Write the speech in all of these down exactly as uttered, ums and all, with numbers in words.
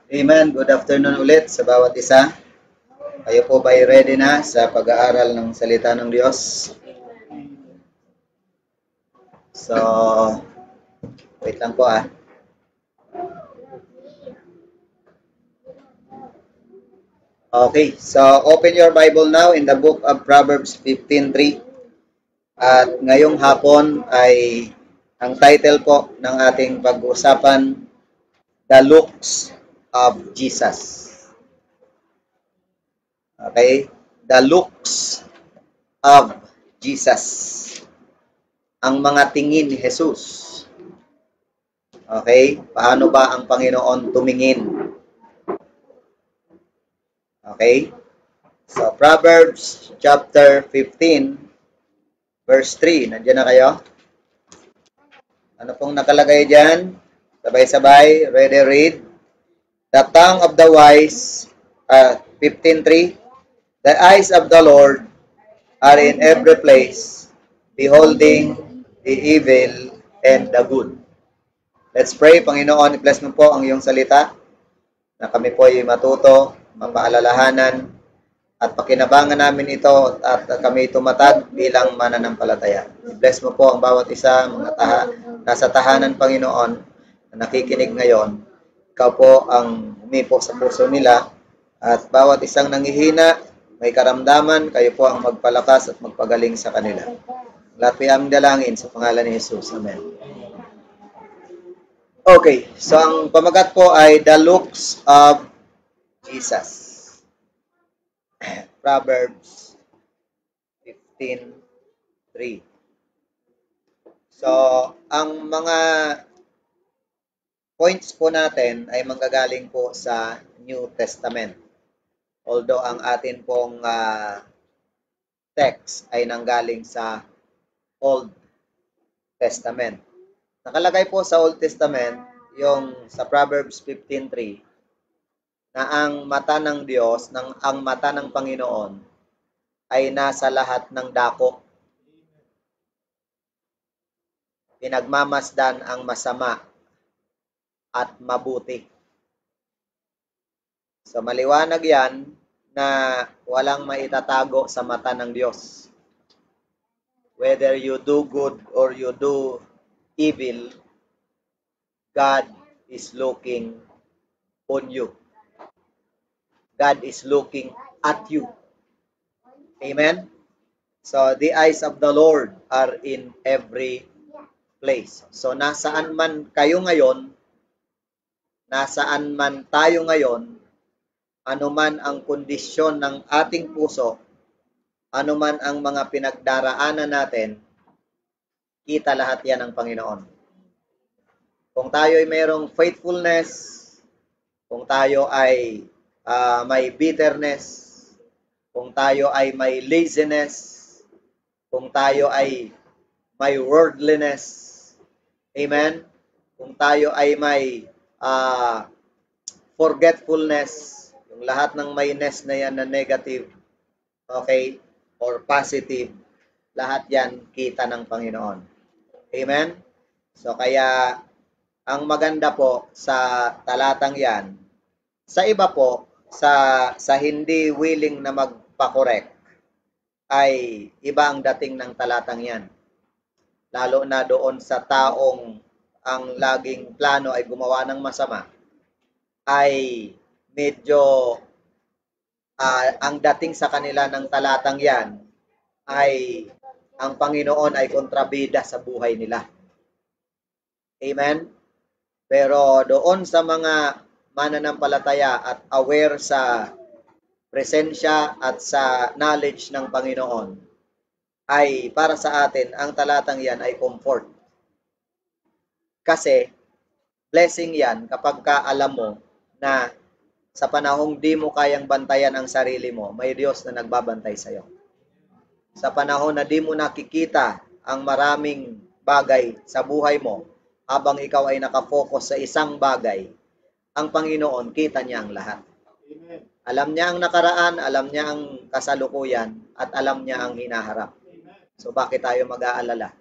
Amen. Good afternoon ulit sa bawat isa. Kayo po ba ay ready na sa pag-aaral ng salita ng Diyos? So, wait lang po ah. Okay, so open your Bible now in the book of Proverbs fifteen three. At ngayong hapon ay ang title po ng ating pag-uusapan, The Looks of Jesus. Okay? The looks of Jesus. Ang mga tingin ni Jesus. Okay? Paano ba ang Panginoon tumingin? Okay? So, Proverbs chapter fifteen, verse three. Nandiyan na kayo? Ano pong nakalagay dyan? Sabay-sabay. Ready, read. The tongue of the wise, uh, fifteen three. The eyes of the Lord are in every place, beholding the evil and the good. Let's pray. Panginoon, i-bless mo po ang iyong salita na kami po ay matuto, mapaalalahanan, at pakinabangan namin ito at kami tumatag bilang mananampalataya. I-bless mo po ang bawat isa, mga taha, nasa tahanan, Panginoon, na nakikinig ngayon. Ikaw po ang umipo sa puso nila at bawat isang nanghihina, may karamdaman, kayo po ang magpalakas at magpagaling sa kanila. Lahat po aming dalangin sa pangalan ni Jesus. Amen. Okay, so ang pamagat po ay The Looks of Jesus. Proverbs fifteen three. So, ang mga points po natin ay manggagaling po sa New Testament. Although ang atin pong uh, text ay nanggaling sa Old Testament. Nakalagay po sa Old Testament, yung sa Proverbs fifteen three, na ang mata ng Diyos, ng, ang mata ng Panginoon, ay nasa lahat ng dako. Pinagmamasdan ang masama at mabuti. So maliwanag yan na walang maitatago sa mata ng Diyos. Whether you do good or you do evil, God is looking on you. God is looking at you. Amen? So, the eyes of the Lord are in every place. So, nasaan man kayo ngayon, nasaan man tayo ngayon, anuman ang kondisyon ng ating puso, anuman ang mga pinagdaraanan natin, kita lahat yan ng Panginoon. Kung tayo ay mayroong faithfulness, kung tayo ay uh, may bitterness, kung tayo ay may laziness, kung tayo ay may worldliness, amen? Kung tayo ay may uh, forgetfulness, yung lahat ng mayness na yan na negative, okay, or positive, lahat yan kita ng Panginoon. Amen? So kaya, ang maganda po sa talatang yan, sa iba po, sa, sa hindi willing na magpakorek, ay iba ang dating ng talatang yan. Lalo na doon sa taong ang laging plano ay gumawa ng masama, ay medyo uh, ang dating sa kanila ng talatang yan ay ang Panginoon ay kontrabida sa buhay nila. Amen? Pero doon sa mga mananampalataya at aware sa presensya at sa knowledge ng Panginoon, ay para sa atin, ang talatang yan ay comfort. Kasi, blessing yan kapag ka alam mo na sa panahong di mo kayang bantayan ang sarili mo, may Diyos na nagbabantay sa iyo. Sa panahon na di mo nakikita ang maraming bagay sa buhay mo, habang ikaw ay nakafocus sa isang bagay, ang Panginoon, kita niya ang lahat. Amen. Alam niya ang nakaraan, alam niya ang kasalukuyan, at alam niya ang hinaharap. So bakit tayo mag-aalala?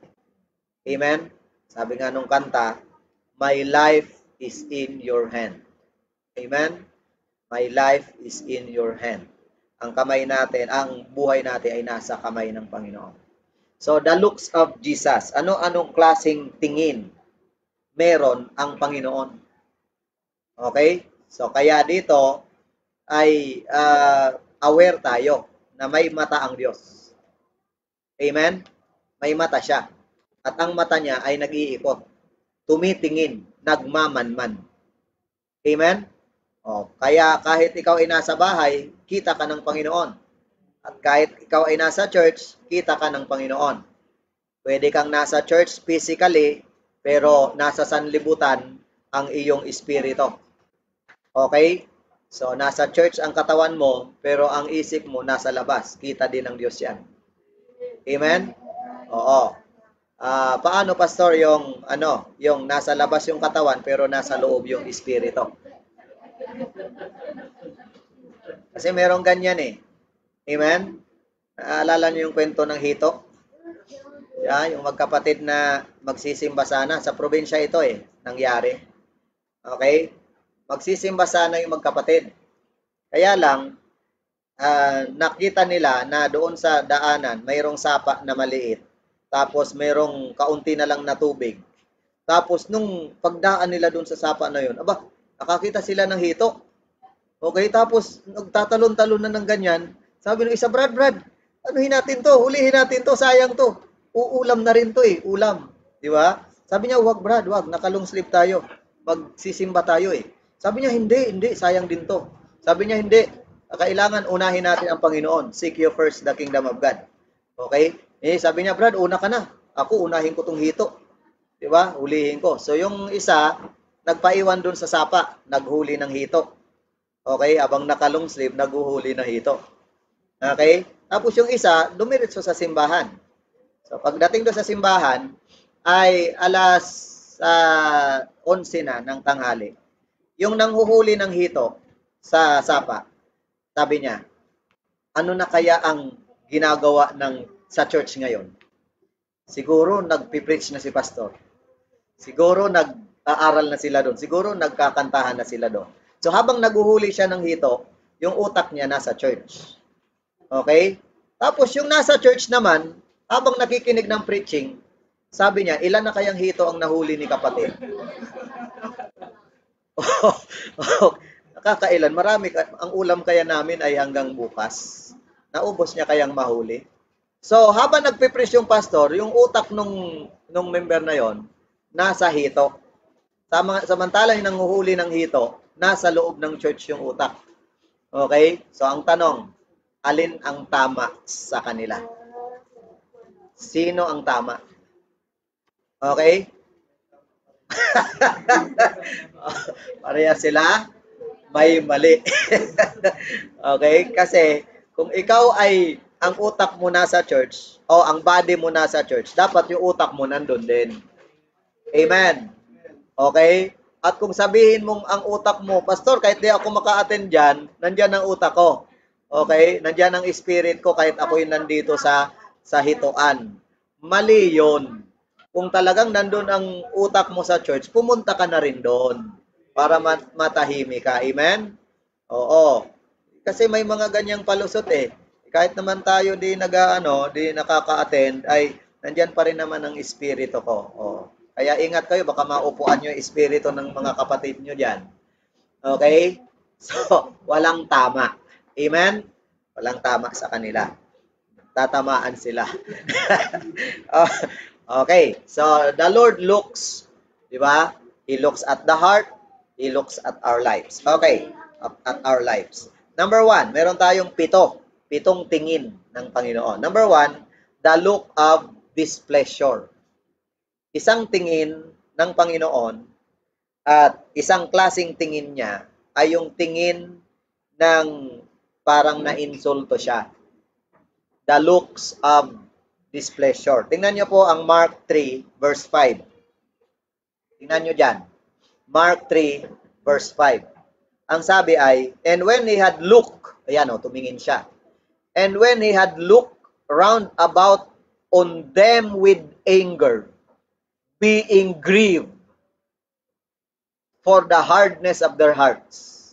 Amen? Sabi nga nung kanta, my life is in your hand. Amen? My life is in your hand. Ang kamay natin, ang buhay natin ay nasa kamay ng Panginoon. So, the looks of Jesus. Ano-anong klaseng tingin meron ang Panginoon? Okay? So, kaya dito ay uh, aware tayo na may mata ang Diyos. Amen? May mata siya. At ang mata niya ay nag-iikot. Tumitingin, nagmamanman. Amen? O, kaya kahit ikaw ay nasa bahay, kita ka ng Panginoon. At kahit ikaw ay nasa church, kita ka ng Panginoon. Pwede kang nasa church physically, pero nasa sanlibutan ang iyong espiritu. Okay? So, nasa church ang katawan mo, pero ang isip mo nasa labas. Kita din ng Diyos yan. Amen? Oo. Uh, paano, pastor, yung ano, yung nasa labas yung katawan, pero nasa loob yung espiritu? Kasi merong ganyan eh. Amen? Naalala niyo yung kwento ng hito? Yeah, yung magkapatid na magsisimba sana. Sa probinsya ito eh, nangyari. Okay? Magsisimba sana yung magkapatid. Kaya lang, uh, nakita nila na doon sa daanan, mayroong sapa na maliit. Tapos mayroong kaunti na lang na tubig. Tapos nung pagdaan nila doon sa sapa na yun, aba, nakakita sila ng hito. Okay, tapos nagtatalon-talon na ng ganyan. Sabi ng isa, Brad, Brad, anuhin natin to, hulihin natin to, sayang to. Uulam na rin to eh, ulam. Di ba? Sabi niya, wag Brad, wag, nakalong sleep tayo. Magsisimba tayo eh. Sabi niya, hindi, hindi, sayang din to. Sabi niya, hindi, kailangan unahin natin ang Panginoon. Seek you first the kingdom of God. Okay? Eh, sabi niya, Brad, una ka na. Ako, unahin ko tong hito. Di ba? Hulihin ko. So, yung isa, nagpaiwan dun sa sapa, naghuli ng hito. Okay? Abang nakalong sleep, naghuhuli ng hito. Okay? Tapos yung isa, dumiretso sa simbahan. So, pagdating doon sa simbahan, ay alas uh, onse na ng tanghali. Yung nanghuhuli ng hito sa sapa, sabi niya, ano na kaya ang ginagawa ng sa church ngayon? Siguro nagpipreach na si pastor. Siguro nag-aaral na sila doon. Siguro nagkakantahan na sila doon. So habang naguhuli siya ng hito, yung utak niya nasa church. Okay? Tapos yung nasa church naman, habang nakikinig ng preaching, sabi niya, ilan na kayang hito ang nahuli ni kapatid? Nakakailan. Marami. Ang ulam kaya namin ay hanggang bukas. Naubos niya kayang mahuli. So, habang nagpipreach yung pastor, yung utak nung, nung member na yon nasa hito. Samantalang yung nanguhuli ng hito, nasa loob ng church yung utak. Okay? So, ang tanong, alin ang tama sa kanila? Sino ang tama? Okay? Pareha sila, may mali. Okay? Kasi, kung ikaw ay ang utak mo nasa church, o ang body mo nasa church, dapat yung utak mo nandun din. Amen? Okay? At kung sabihin mong ang utak mo, Pastor, kahit di ako maka-attend dyan, nandyan ang utak ko. Okay? Nandyan ang spirit ko kahit ako'y nandito sa, sa hituan. Mali yun. Kung talagang nandun ang utak mo sa church, pumunta ka na rin doon para mat- matahimik ka. Amen? Oo. Kasi may mga ganyang palusot eh. Kahit naman tayo di nag-ano, di nakaka-attend, ay nandyan pa rin naman ang espiritu ko. Oh. Kaya ingat kayo, baka maupuan nyo yung espiritu ng mga kapatid nyo dyan. Okay? So, walang tama. Amen? Walang tama sa kanila. Tatamaan sila. Okay. So, the Lord looks, di ba? He looks at the heart. He looks at our lives. Okay. At our lives. Number one, meron tayong pito. Pitong tingin ng Panginoon. Number one, the look of displeasure. Isang tingin ng Panginoon at isang klaseng tingin niya ay yung tingin ng parang na-insulto siya. The looks of displeasure. Tingnan niyo po ang Mark three, verse five. Tingnan niyo dyan. Mark three, verse five. Ang sabi ay, and when he had looked, ayan o, tumingin siya. And when he had looked round about on them with anger, being grieved for the hardness of their hearts.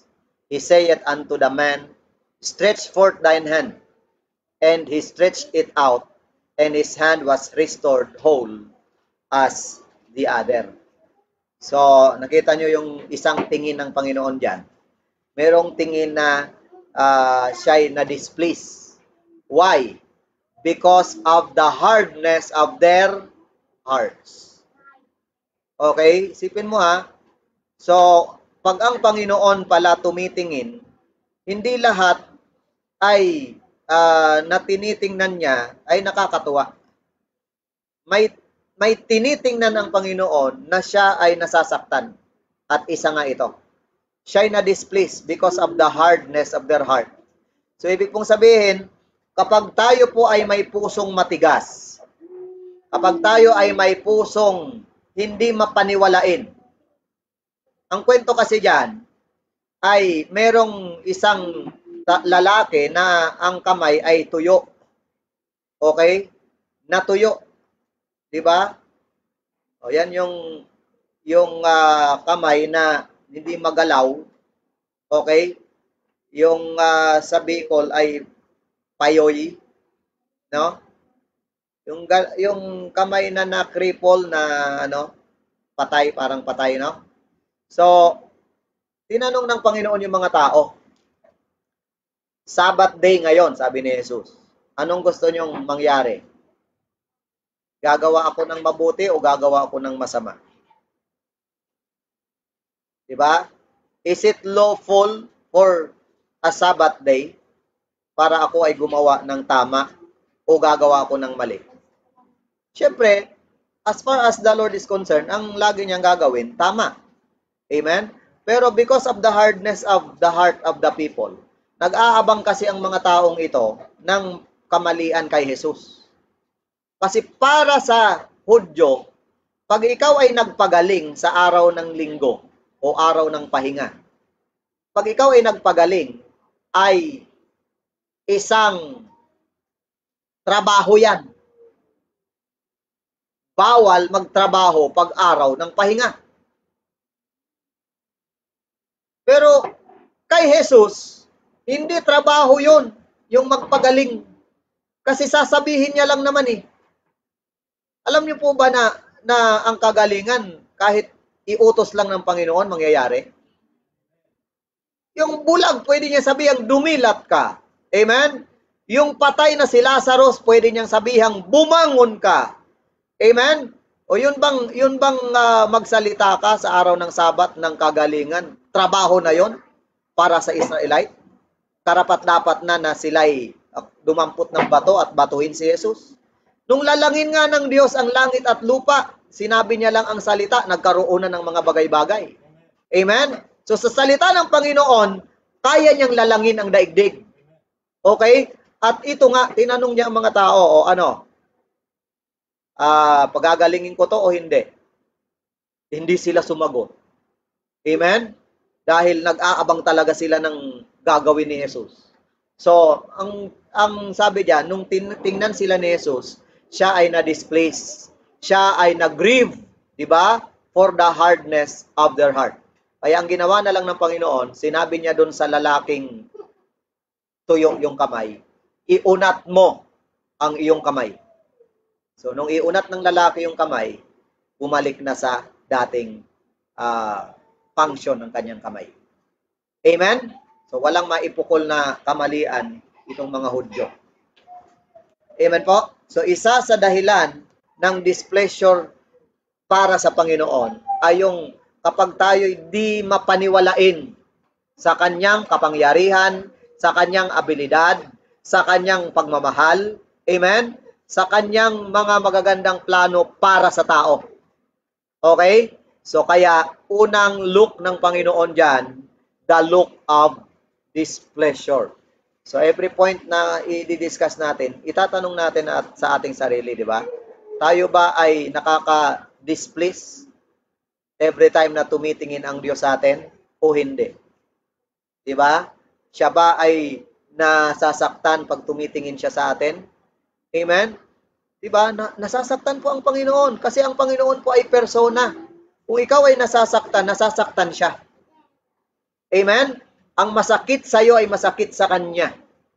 He saith unto the man, stretch forth thine hand. And he stretched it out, and his hand was restored whole as the other. So, nakita nyo yung isang tingin ng Panginoon dyan. Merong tingin na uh, siya'y na-displease. Why? Because of the hardness of their hearts. Okay? Isipin mo ha. So, pag ang Panginoon pala tumitingin, hindi lahat ay uh, na tinitingnan niya ay nakakatuwa. May, may tinitingnan ang Panginoon na siya ay nasasaktan. At isa nga ito. Siya ay na-displeased because of the hardness of their heart. So, ibig pong sabihin, kapag tayo po ay may pusong matigas, kapag tayo ay may pusong hindi mapaniwalain, ang kwento kasi dyan ay merong isang lalaki na ang kamay ay tuyo. Okay? Natuyo. 'Di ba? O yan yung yung uh, kamay na hindi magalaw. Okay? Yung uh, sa Bicol ay payoy, no? Yung yung kamay na na-cripple na ano, patay, parang patay, no? So, tinanong ng Panginoon yung mga tao. Sabbath day ngayon, sabi ni Jesus. Anong gusto nyong mangyari? Gagawa ako ng mabuti o gagawa ako ng masama? Diba? Is it lawful for a Sabbath day para ako ay gumawa ng tama o gagawa ako ng mali? Siyempre, as far as the Lord is concerned, ang lagi niyang gagawin, tama. Amen? Pero because of the hardness of the heart of the people, nag-aabang kasi ang mga taong ito ng kamalian kay Jesus. Kasi para sa Hudyo, pag ikaw ay nagpagaling sa araw ng linggo o araw ng pahinga, pag ikaw ay nagpagaling, ay isang trabaho yan. Bawal magtrabaho pag araw ng pahinga. Pero kay Jesus, hindi trabaho yun, yung magpagaling. Kasi sasabihin niya lang naman eh. Alam niyo po ba na, na ang kagalingan, kahit iutos lang ng Panginoon, mangyayari? Yung bulag, pwede niya sabihin, dumilat ka. Amen? Yung patay na si Lazarus, pwede niyang sabihin, bumangon ka. Amen? O yun bang, yun bang uh, magsalita ka sa araw ng Sabat ng kagalingan? Trabaho na yon para sa Israelite? Karapat-dapat na na sila'y dumampot ng bato at batuhin si Jesus? Nung lalangin nga ng Diyos ang langit at lupa, sinabi niya lang ang salita, nagkaroon na ng mga bagay-bagay. Amen? So sa salita ng Panginoon, kaya niyang lalangin ang daigdig. Okay? At ito nga, tinanong niya ang mga tao, o ano, uh, pagagalingin ko to o hindi? Hindi sila sumagot. Amen? Dahil nag-aabang talaga sila ng gagawin ni Jesus. So, ang ang sabi diyan, nung tingnan sila ni Jesus, siya ay na-displace. Siya ay nag-grieve, di ba? For the hardness of their heart. Kaya ang ginawa na lang ng Panginoon, sinabi niya doon sa lalaking tuyo yung kamay, iunat mo ang iyong kamay. So, nung iunat ng lalaki yung kamay, bumalik na sa dating uh, function ng kanyang kamay. Amen? So, walang maipukol na kamalian itong mga Hudyo. Amen po? So, isa sa dahilan ng displeasure para sa Panginoon ay yung kapag tayo di mapaniwalain sa kanyang kapangyarihan, sa kanyang abilidad, sa kanyang pagmamahal, amen? Sa kanyang mga magagandang plano para sa tao. Okay? So, kaya unang look ng Panginoon dyan, the look of displeasure. So, every point na i-discuss natin, itatanong natin at sa ating sarili, di ba? Tayo ba ay nakaka-displease every time na tumitingin ang Diyos sa atin o hindi? Di ba? Siya ba ay nasasaktan pag tumitingin siya sa atin? Amen? Di ba? Na, nasasaktan po ang Panginoon kasi ang Panginoon po ay persona. Kung ikaw ay nasasaktan, nasasaktan siya. Amen? Ang masakit sa iyo ay masakit sa kanya.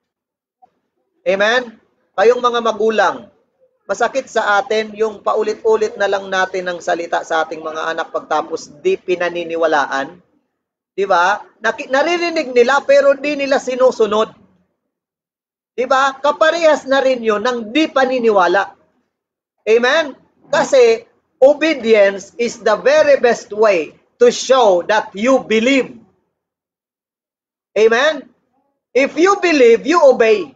Amen? Kayong mga magulang, masakit sa atin yung paulit-ulit na lang natin ng salita sa ating mga anak pagtapos di pinaniniwalaan. Di ba? Naririnig nila pero di nila sinusunod. Di ba? Kaparehas na rin yun ng di paniniwala. Amen? Kasi obedience is the very best way to show that you believe. Amen? If you believe, you obey.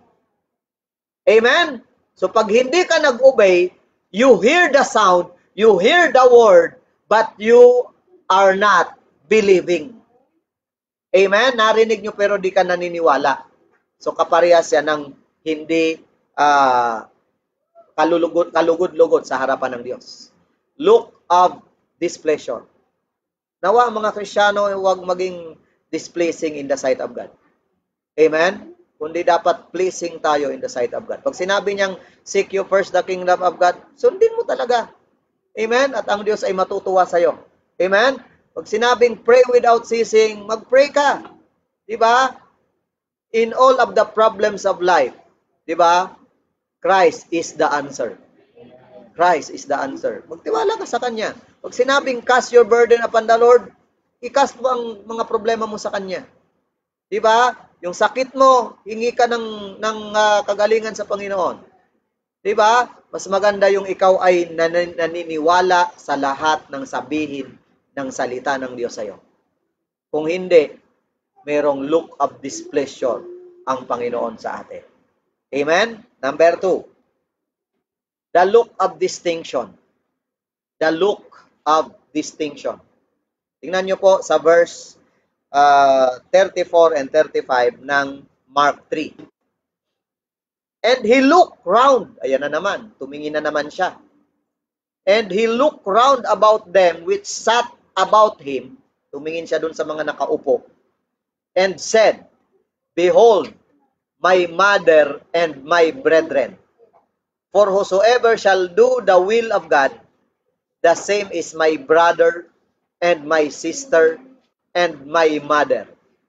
Amen? So pag hindi ka nag-obey, you hear the sound, you hear the word, but you are not believing. Amen? Narinig nyo pero di ka naniniwala. So kaparehas yan ng hindi uh, kalulugod, kalugod-lugod sa harapan ng Diyos. Look of displeasure. Nawa mga Kristiyano, huwag maging displeasing in the sight of God. Amen? Kundi dapat pleasing tayo in the sight of God. Pag sinabi niyang, seek you first the kingdom of God, sundin mo talaga. Amen? At ang Diyos ay matutuwa sa'yo. Amen? Pag sinabing pray without ceasing, mag-pray ka. Diba? In all of the problems of life, diba? Christ is the answer. Christ is the answer. Magtiwala ka sa Kanya. Pag sinabing cast your burden upon the Lord, i-cast mo ang mga problema mo sa Kanya. Diba? Yung sakit mo, hingi ka ng, ng uh, kagalingan sa Panginoon. Diba? Mas maganda yung ikaw ay nan- naniniwala sa lahat ng sabihin ng salita ng Diyos sa'yo. Kung hindi, merong look of displeasure ang Panginoon sa atin. Amen? Number two, the look of distinction. The look of distinction. Tingnan nyo po sa verse uh, thirty-four and thirty-five ng Mark three. And he looked round. Ayan na naman. Tumingin na naman siya. And he looked round about them which sat about him. Tumingin siya dun sa mga nakaupo. And said, behold, my mother and my brethren. For whosoever shall do the will of God, the same is my brother and my sister and my mother.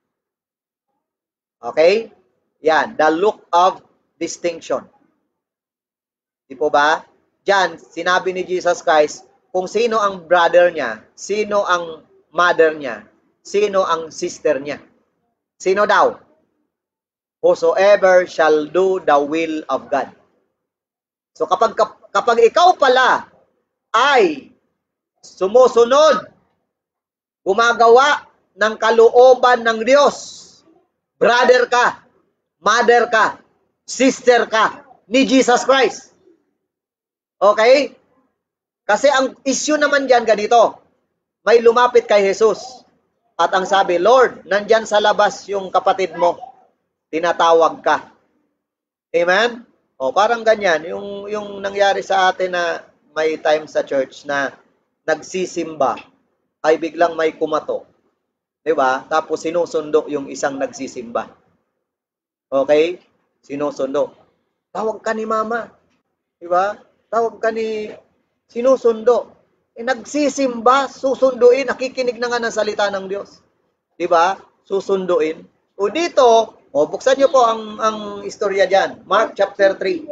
Okay? Yan, the look of distinction. Di po ba? Diyan, sinabi ni Jesus Christ, kung sino ang brother niya, sino ang mother niya, sino ang sister niya. Sino daw? Whosoever shall do the will of God. So kapag kapag ikaw pala ay sumusunod, gumagawa ng kalooban ng Diyos, brother ka, mother ka, sister ka ni Jesus Christ. Okay? Kasi ang issue naman diyan ganito. May lumapit kay Jesus at ang sabi, Lord, nandyan sa labas yung kapatid mo. Tinatawag ka. Amen? O parang ganyan, yung, yung nangyari sa atin na may time sa church na nagsisimba, ay biglang may kumato. Diba? Tapos sinusundo yung isang nagsisimba. Okay? Sinusundo. Tawag ka ni mama. Diba? Tawag ka ni sinusundo. Eh, nagsisimba, susunduin, nakikinig na nga ng salita ng Diyos. Diba? Susunduin. O dito, o buksan nyo po ang, ang istorya dyan. Mark chapter three.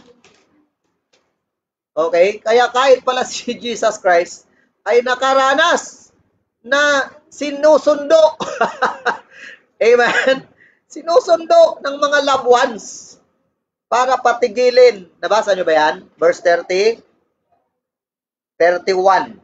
Okay? Kaya kahit pala si Jesus Christ ay nakaranas na sinusundo. Amen? Sinusundo ng mga loved ones para patigilin. Nabasa nyo ba yan? Verse thirty, thirty-one.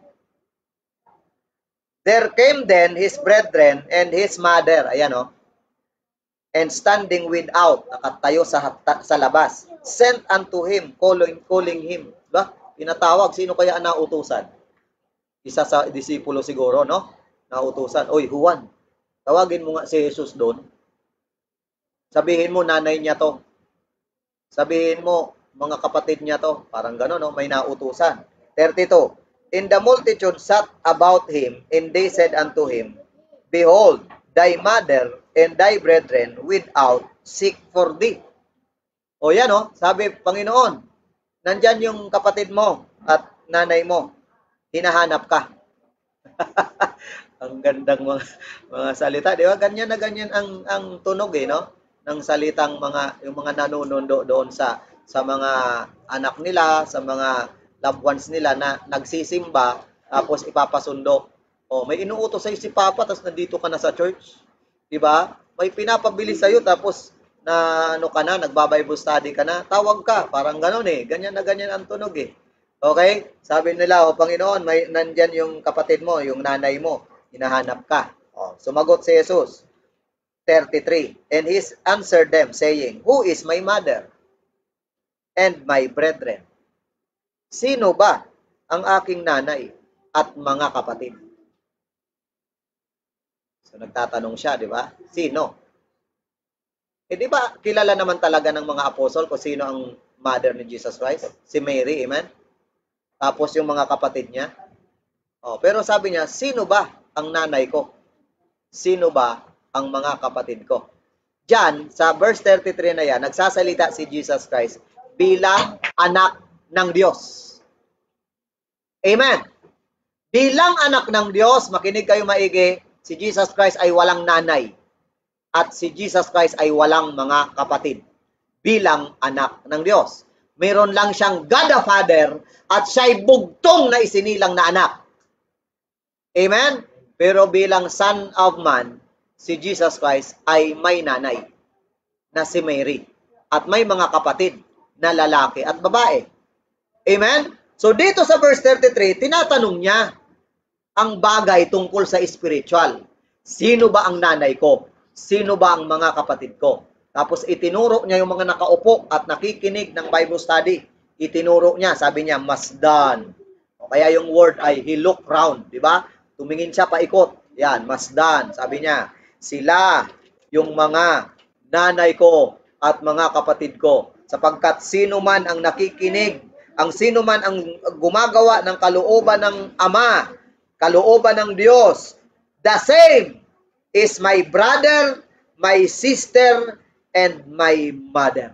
There came then his brethren and his mother. Ayan o. Oh. And standing without, nakatayo sa, sa labas, sent unto him, calling, calling him. Diba? Pinatawag, sino kaya nautusan? Isa sa disipulo siguro, no? Nautusan. Oy, Juan, tawagin mo nga si Jesus doon. Sabihin mo, nanay niya to. Sabihin mo, mga kapatid niya to. Parang gano'n, no? May nautusan. thirty-two. In the multitude sat about him, and they said unto him, Behold, thy mother and thy brethren without seek for thee. O yan o, sabi Panginoon, nandyan yung kapatid mo at nanay mo, hinahanap ka. Ang gandang mga, mga salita, di ba? Ganyan na ganyan ang, ang tunog eh, no? Ng salitang mga, yung mga nanunundo doon sa, sa mga anak nila, sa mga loved ones nila na nagsisimba, tapos ipapasundo. O, may inuutos sa'yo si Papa, tapos nandito ka na sa church. Di ba? May pinapabili sa'yo, tapos na ano ka na, nagba-Bible study ka na, tawag ka, parang gano'n eh. Ganyan na ganyan ang tunog eh. Okay? Sabi nila, o Panginoon, may nandyan yung kapatid mo, yung nanay mo, hinahanap ka. O, sumagot si Jesus, thirty-three. And he answered them, saying, Who is my mother and my brethren? Sino ba ang aking nanay at mga kapatid? So, nagtatanong siya, di ba? Sino? Eh, di ba, kilala naman talaga ng mga apostol kung sino ang mother ni Jesus Christ? Si Mary, amen? Tapos yung mga kapatid niya. Oh, pero sabi niya, sino ba ang nanay ko? Sino ba ang mga kapatid ko? Diyan, sa verse thirty-three na yan, nagsasalita si Jesus Christ bilang anak ng Diyos. Amen. Bilang anak ng Diyos, makinig kayo maigi, si Jesus Christ ay walang nanay. At si Jesus Christ ay walang mga kapatid. Bilang anak ng Diyos. Meron lang siyang God the Father at siya'y bugtong na isinilang na anak. Amen? Pero bilang Son of Man, si Jesus Christ ay may nanay na si Mary. At may mga kapatid na lalaki at babae. Amen? So dito sa verse thirty-three, tinatanong niya ang bagay tungkol sa spiritual. Sino ba ang nanay ko? Sino ba ang mga kapatid ko? Tapos itinuro niya yung mga nakaupo at nakikinig ng Bible study. Itinuro niya, sabi niya, masdan. O kaya yung word ay he look round, di ba? Tumingin siya paikot. Yan, masdan. Sabi niya, sila yung mga nanay ko at mga kapatid ko. Sapagkat sino man ang nakikinig, ang sino man ang gumagawa ng kalooban ng Ama, kalooban ng Diyos, the same is my brother, my sister, and my mother.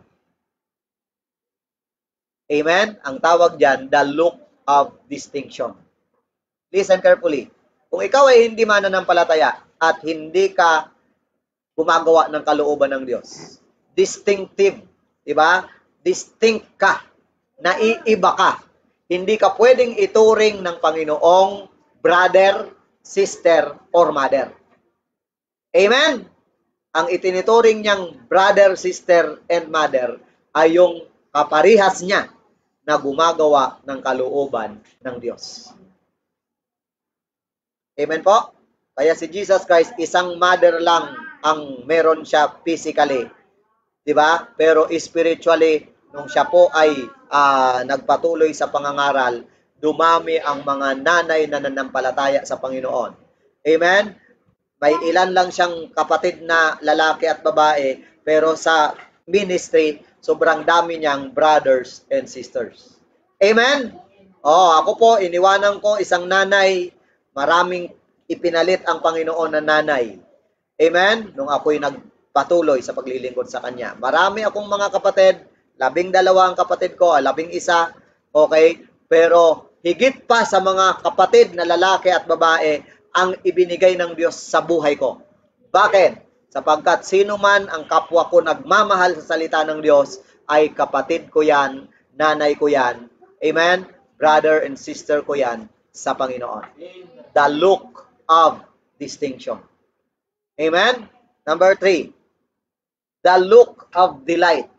Amen? Ang tawag dyan, the look of distinction. Listen carefully. Kung ikaw ay hindi mananampalataya at hindi ka gumagawa ng kalooban ng Diyos, distinctive, di ba? Distinct ka, naiiba ka. Hindi ka pwedeng ituring ng Panginoong brother, sister, or mother. Amen? Ang itinituring niyang brother, sister, and mother ay yung kaparihas niya na gumagawa ng kalooban ng Diyos. Amen po? Kaya si Jesus Christ, isang mother lang ang meron siya physically. Diba? Pero spiritually, nung siya po ay uh, nagpatuloy sa pangangaral, dumami ang mga nanay na nanampalataya sa Panginoon. Amen? May ilan lang siyang kapatid na lalaki at babae, pero sa ministry, sobrang dami niyang brothers and sisters. Amen? Oh, ako po, iniwanan ko isang nanay, maraming ipinalit ang Panginoon na nanay. Amen? Nung ako'y nagpatuloy sa paglilingkod sa Kanya. Marami akong mga kapatid, labing dalawa ang kapatid ko, labing isa, okay? Pero higit pa sa mga kapatid na lalaki at babae, ang ibinigay ng Diyos sa buhay ko. Bakit? Sapagkat sino man ang kapwa ko nagmamahal sa salita ng Diyos, ay kapatid ko yan, nanay ko yan, amen? Brother and sister ko yan sa Panginoon. The look of distinction. Amen? Number three, the look of delight.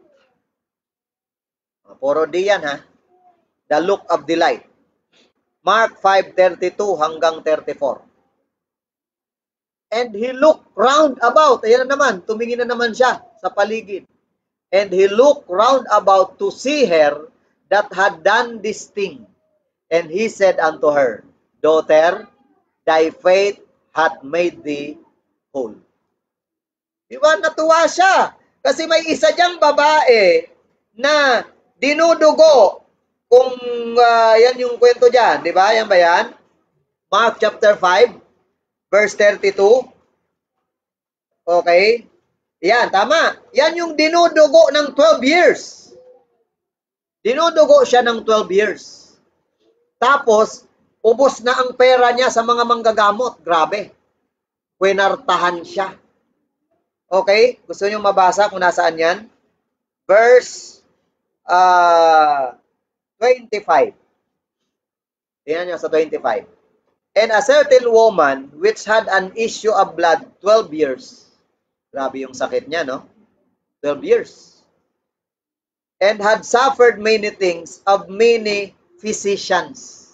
Puro di yan ha. The look of delight. Mark five thirty-two hanggang thirty-four. And he looked round about. Ayan na naman, tumingin na naman siya sa paligid. And he looked round about to see her that had done this thing. And he said unto her, Daughter, thy faith hath made thee whole. Diba? Natuwa siya. Kasi may isa diyang babae na dinudugo. Kung uh, yan yung kwento dyan. Diba? Yan ba yan? Mark chapter five, verse thirty-two. Okay? Yan, tama. Yan yung dinudugo ng twelve years. Dinudugo siya ng twelve years. Tapos, Ubos na ang pera niya sa mga manggagamot. Grabe. Kwenartahan siya. Okay? Gusto niyo mabasa kung nasaan yan? Verse uh, twenty-five. Tingnan niyo sa twenty-five. And a certain woman which had an issue of blood twelve years. Grabe yung sakit niya, no? twelve years. And had suffered many things of many physicians.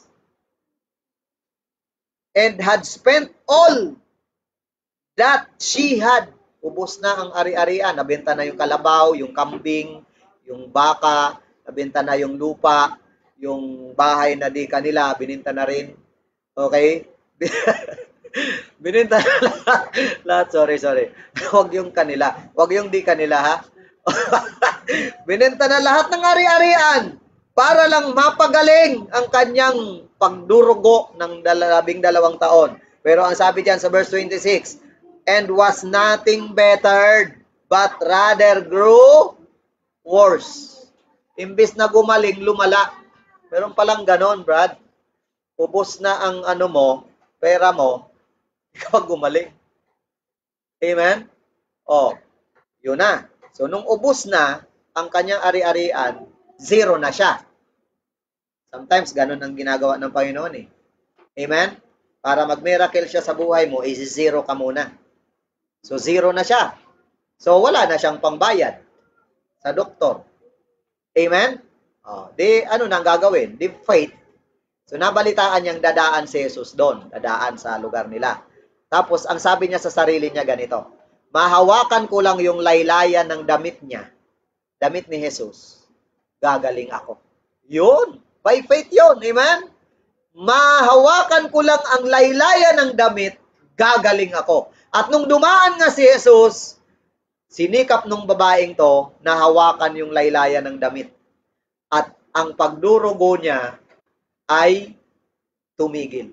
And had spent all that she had. Ubos na ang ari-arian. Nabenta na yung kalabaw, yung kambing, yung baka, nabenta na yung lupa, yung bahay na di kanila, bininta na rin. Okay? Bininta na lahat. lahat. Sorry, sorry. Huwag yung kanila. Huwag yung di kanila, ha? Bininta na lahat ng ari-arian para lang mapagaling ang kanyang pagdurugo ng labing dalawang taon. Pero ang sabi diyan sa verse twenty-six, and was nothing bettered, but rather grew worse. Imbis na gumaling, lumala. Meron palang ganon, Brad. Ubos na ang ano mo, pera mo, ikaw gumaling. Amen? Oh, yun na. So, nung ubos na ang kanyang ari-arian, zero na siya. Sometimes, ganon ang ginagawa ng Panginoon eh. Amen? Para mag-miracle siya sa buhay mo, is zero ka muna. So, zero na siya. So, wala na siyang pangbayad sa doktor. Amen? Oh, di, ano nang gagawin? Di faith. So, nabalitaan niyang dadaan si Jesus doon. Dadaan sa lugar nila. Tapos, ang sabi niya sa sarili niya ganito, mahawakan ko lang yung laylayan ng damit niya. Damit ni Jesus. Gagaling ako. Yun. By faith yun. Amen? Mahawakan ko lang ang laylayan ng damit, gagaling ako. At nung dumaan nga si Jesus, sinikap nung babaeng to na hawakan yung laylayan ng damit. At ang pagdurugo niya ay tumigil.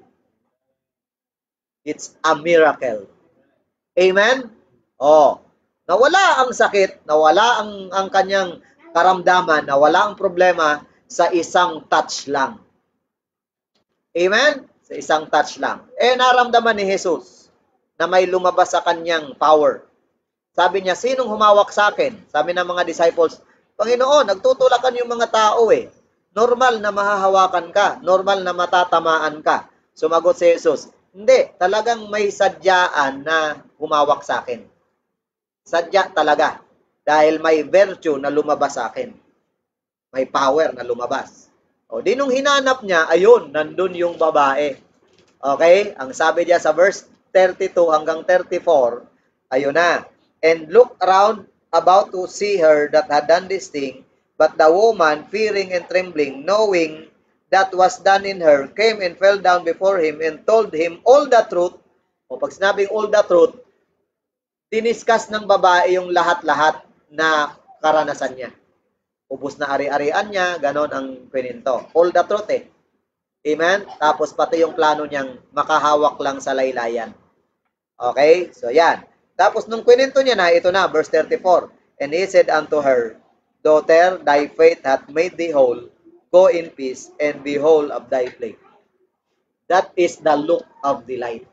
It's a miracle. Amen? Oh, nawala ang sakit, nawala ang, ang kanyang karamdaman, nawala ang problema sa isang touch lang. Amen? Sa isang touch lang. Eh, naramdaman ni Jesus na may lumabas sa kanyang power. Sabi niya, sinong humawak sa akin? Sabi ng mga disciples, Panginoon, nagtutulakan yung mga tao eh. Normal na mahahawakan ka. Normal na matatamaan ka. Sumagot si Jesus, hindi, talagang may sadyaan na humawak sa akin. Sadya talaga. Dahil may virtue na lumabas sa akin. May power na lumabas. O, di nung hinanap niya, ayun, nandun yung babae. Okay? Ang sabi niya sa verse thirty-two hanggang thirty-four, ayun na. And look around about to see her that had done this thing, but the woman, fearing and trembling, knowing that was done in her, came and fell down before him and told him all the truth. O pag sinabing all the truth, diniscuss ng babae yung lahat-lahat na karanasan niya. Ubus na ari-arian niya, ganon ang pininto. All the truth eh. Amen? Tapos pati yung plano niyang makahawak lang sa laylayan. Okay? So yan. Tapos nung kwininto niya na, ito na, verse thirty-four. And he said unto her, Daughter, thy faith hath made thee whole. Go in peace and be whole of thy plague. That is the look of delight.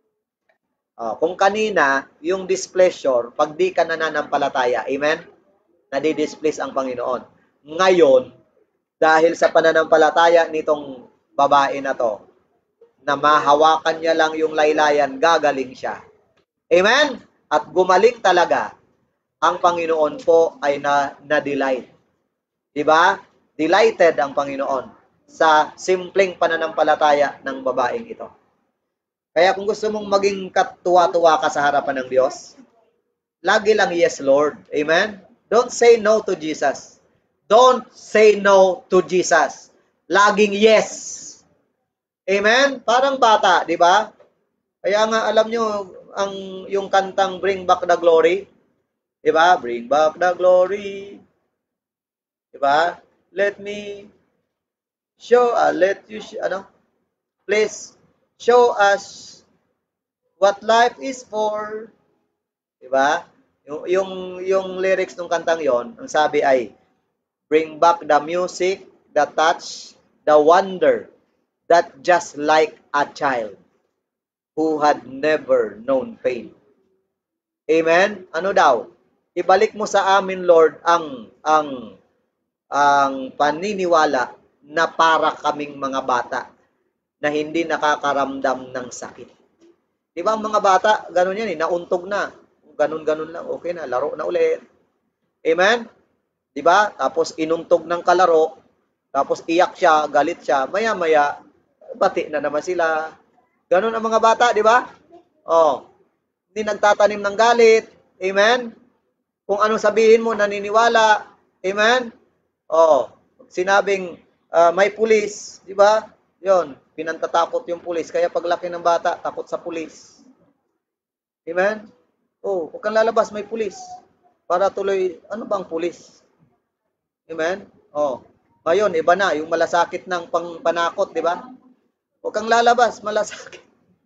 Uh, kung kanina, yung displeasure, pag di ka nananampalataya, amen? Nadi-displease ang Panginoon. Ngayon, dahil sa pananampalataya nitong babae na to, na mahawakan niya lang yung laylayan, gagaling siya. Amen? At gumaling talaga, ang Panginoon po ay na, na-delight. Diba? Delighted ang Panginoon sa simpleng pananampalataya ng babaeng ito. Kaya kung gusto mong maging katuwa-tuwa ka sa harapan ng Diyos, lagi lang yes, Lord. Amen? Don't say no to Jesus. Don't say no to Jesus. Laging yes. Amen? Parang bata, di ba? Kaya nga alam nyo, ang yung kantang Bring Back the Glory, di ba? Bring back the glory. Di ba? Let me show, uh, let you, ano? Please show us what life is for. Di ba? Yung, yung, yung lyrics ng kantang yon, ang sabi ay, bring back the music, the touch, the wonder, that just like a child who had never known pain. Amen? Ano daw? Ibalik mo sa amin, Lord, ang ang ang paniniwala na para kaming mga bata na hindi nakakaramdam ng sakit. Di ba ang mga bata, ganun yan eh, nauntog na. Ganun-ganun lang, okay na, laro na ulit. Amen? Di ba? Tapos inuntog ng kalaro, tapos iyak siya, galit siya, maya-maya, bati na naman sila. Ganun ang mga bata, di ba? Oh, hindi nagtatanim ng galit. Amen? Kung anong sabihin mo, naniniwala. Amen? Oh, sinabing uh, may pulis, di ba? Yon, pinantatakot yung pulis. Kaya paglaki ng bata, takot sa pulis. Amen? Oh, huwag kang lalabas, may pulis. Para tuloy, ano bang pulis? Amen? Oh, ngayon, iba na, yung malasakit ng pang panakot, di ba? Huwag kang lalabas, malasakit.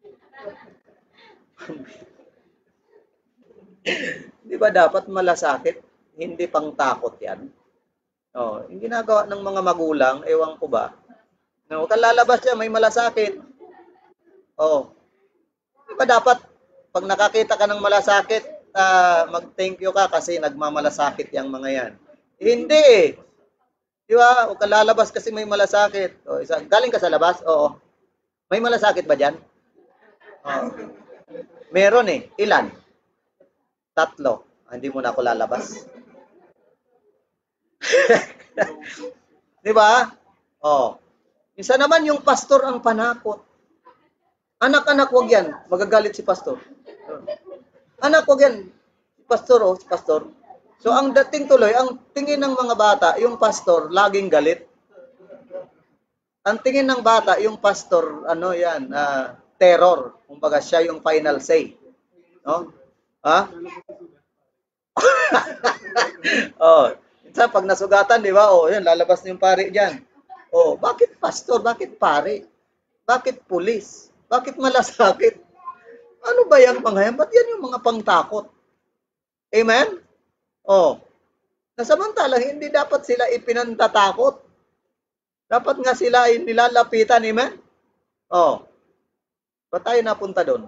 Di ba dapat malasakit? Hindi pang takot yan. Oh, yung ginagawa ng mga magulang, ewan ko ba, no, huwag kang lalabas yan, may malasakit. Oh, di ba dapat, pag nakakita ka ng malasakit, uh, mag-thank you ka kasi nagmamalasakit yung mga yan. Hindi eh. Di ba? Huwag kang lalabas kasi may malasakit. Oh, isa, galing ka sa labas? Oo. May malasakit ba dyan? Oh. Meron eh. Ilan? Tatlo. Ah, hindi mo na ako lalabas. Di ba? Oh. Isa naman yung pastor ang panakot. Anak-anak, wag yan. Magagalit si pastor. Anak, wag yan. Si pastor, oh, si pastor. So, ang dating tuloy, ang tingin ng mga bata, yung pastor, laging galit. Ang tingin ng bata, yung pastor, ano yan, uh, terror. Kumbaga, siya yung final say. No? Ha? Oh, minsan pag nasugatan, di ba? Oh, yan, lalabas na yung pare diyan. Oh, bakit pastor? Bakit pare? Bakit pulis? Bakit malasakit? Ano ba yan mga yan? Ba't yan yung mga pangtakot? Amen? Oh, nasamantalang hindi dapat sila ipinantatakot. Dapat nga sila ay nilalapitan, amen? Oh, ba't tayo napunta doon?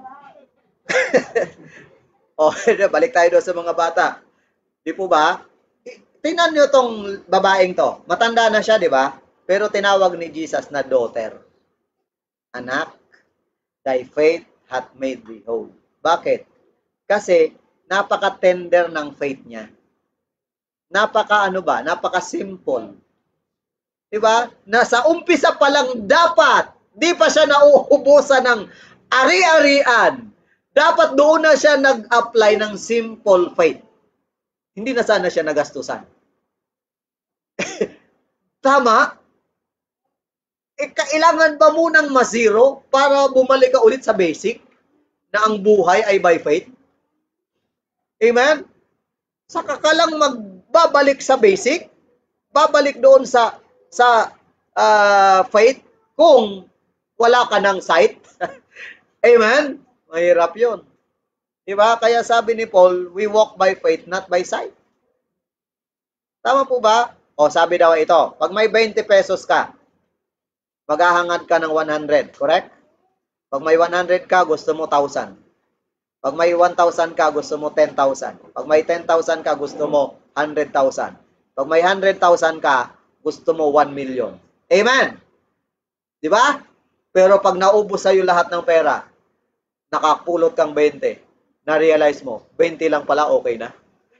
Oh, balik tayo doon sa mga bata. Di po ba? Tingnan nyo tong babaeng to. Matanda na siya, di ba? Pero tinawag ni Jesus na daughter. Anak, thy faith hath made thee whole. Bakit? Kasi napaka-tender ng faith niya. Napaka ano ba? Napaka-simple. Di ba? Nasa umpisa pa lang dapat, di pa siya nauubusan ng ari-arian. Dapat doon na siya nag-apply ng simple faith. Hindi na sana siya nagastusan. Tama? E, kailangan ba munang ma-zero para bumalik ka ulit sa basic na ang buhay ay by faith? Amen? Saka ka lang magbabalik sa basic, babalik doon sa sa uh, faith kung wala ka ng sight. Amen? Mahirap yun. Diba? Kaya sabi ni Paul, we walk by faith, not by sight. Tama po ba? O, sabi daw ito, pag may twenty pesos ka, maghahangad ka ng one hundred, correct? Pag may one hundred ka, gusto mo one thousand. Pag may one thousand ka, gusto mo ten thousand. Pag may ten thousand ka, gusto mo one hundred thousand. Pag may one hundred thousand ka, gusto mo one million. Amen? Di ba? Pero pag naubos sa'yo lahat ng pera, nakapulot kang twenty, na-realize mo, twenty lang pala, okay na.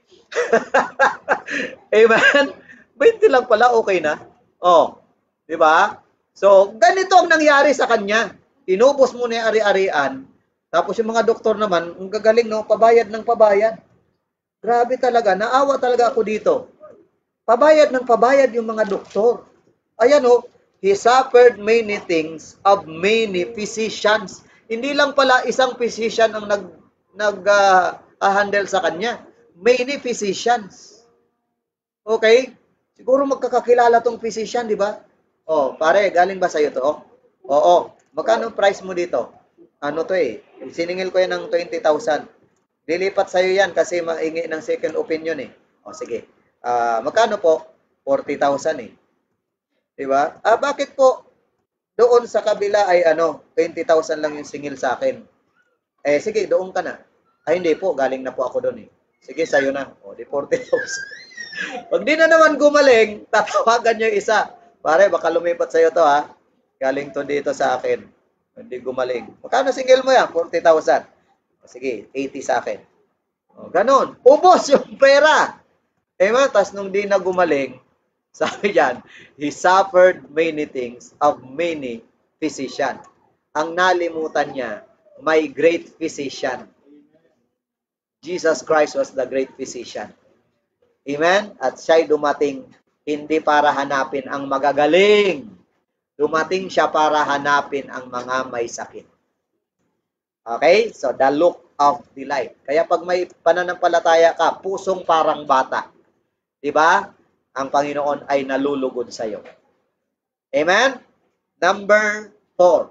Amen? twenty lang pala, okay na. Oh, di ba? So, ganito ang nangyari sa kanya. Inubos mo na yung ari-arian, tapos yung mga doktor naman, ang gagaling, no? Pabayad ng pabayad. Grabe talaga, naawa talaga ako dito. Pabayad ng pabayad yung mga doktor. Ayan, oh, he suffered many things of many physicians. Hindi lang pala isang physician ang nag nag uh, handle sa kanya. Many physicians. Okay? Siguro magkakakilala tong physician, di ba? Oh, pare, galing ba sa'yo to? Oh? Oo. Magkano price mo dito? Ano to eh? Siningil ko yan ng twenty thousand. Lilipat sa'yo yan kasi maingi ng second opinion eh. O, sige. Uh, magkano po? forty thousand eh. Di ba? Ah, bakit po? Doon sa kabila ay ano, twenty thousand lang yung singil sa akin. Eh, sige, doon ka na. Ay, hindi po, galing na po ako doon eh. Sige, sa'yo na. O, di forty thousand. Pag di na naman gumaling, tatawagan nyo yung isa. Pare, baka lumipat sa'yo to ha. Galing to dito sa akin. Hindi gumaling. Magkano single mo yan? forty thousand. Sige, eighty sa akin. O, ganun. Ubos yung pera. Eh, man, tas nung di na gumaling, sabi yan, he suffered many things of many physician. Ang nalimutan niya, my great physician. Jesus Christ was the great physician. Amen? At siya'y dumating hindi para hanapin ang magagaling. Dumating siya para hanapin ang mga may sakit. Okay? So, the look of the light. Kaya pag may pananampalataya ka, pusong parang bata. Diba? Ang Panginoon ay nalulugod sa iyo. Amen? Number four.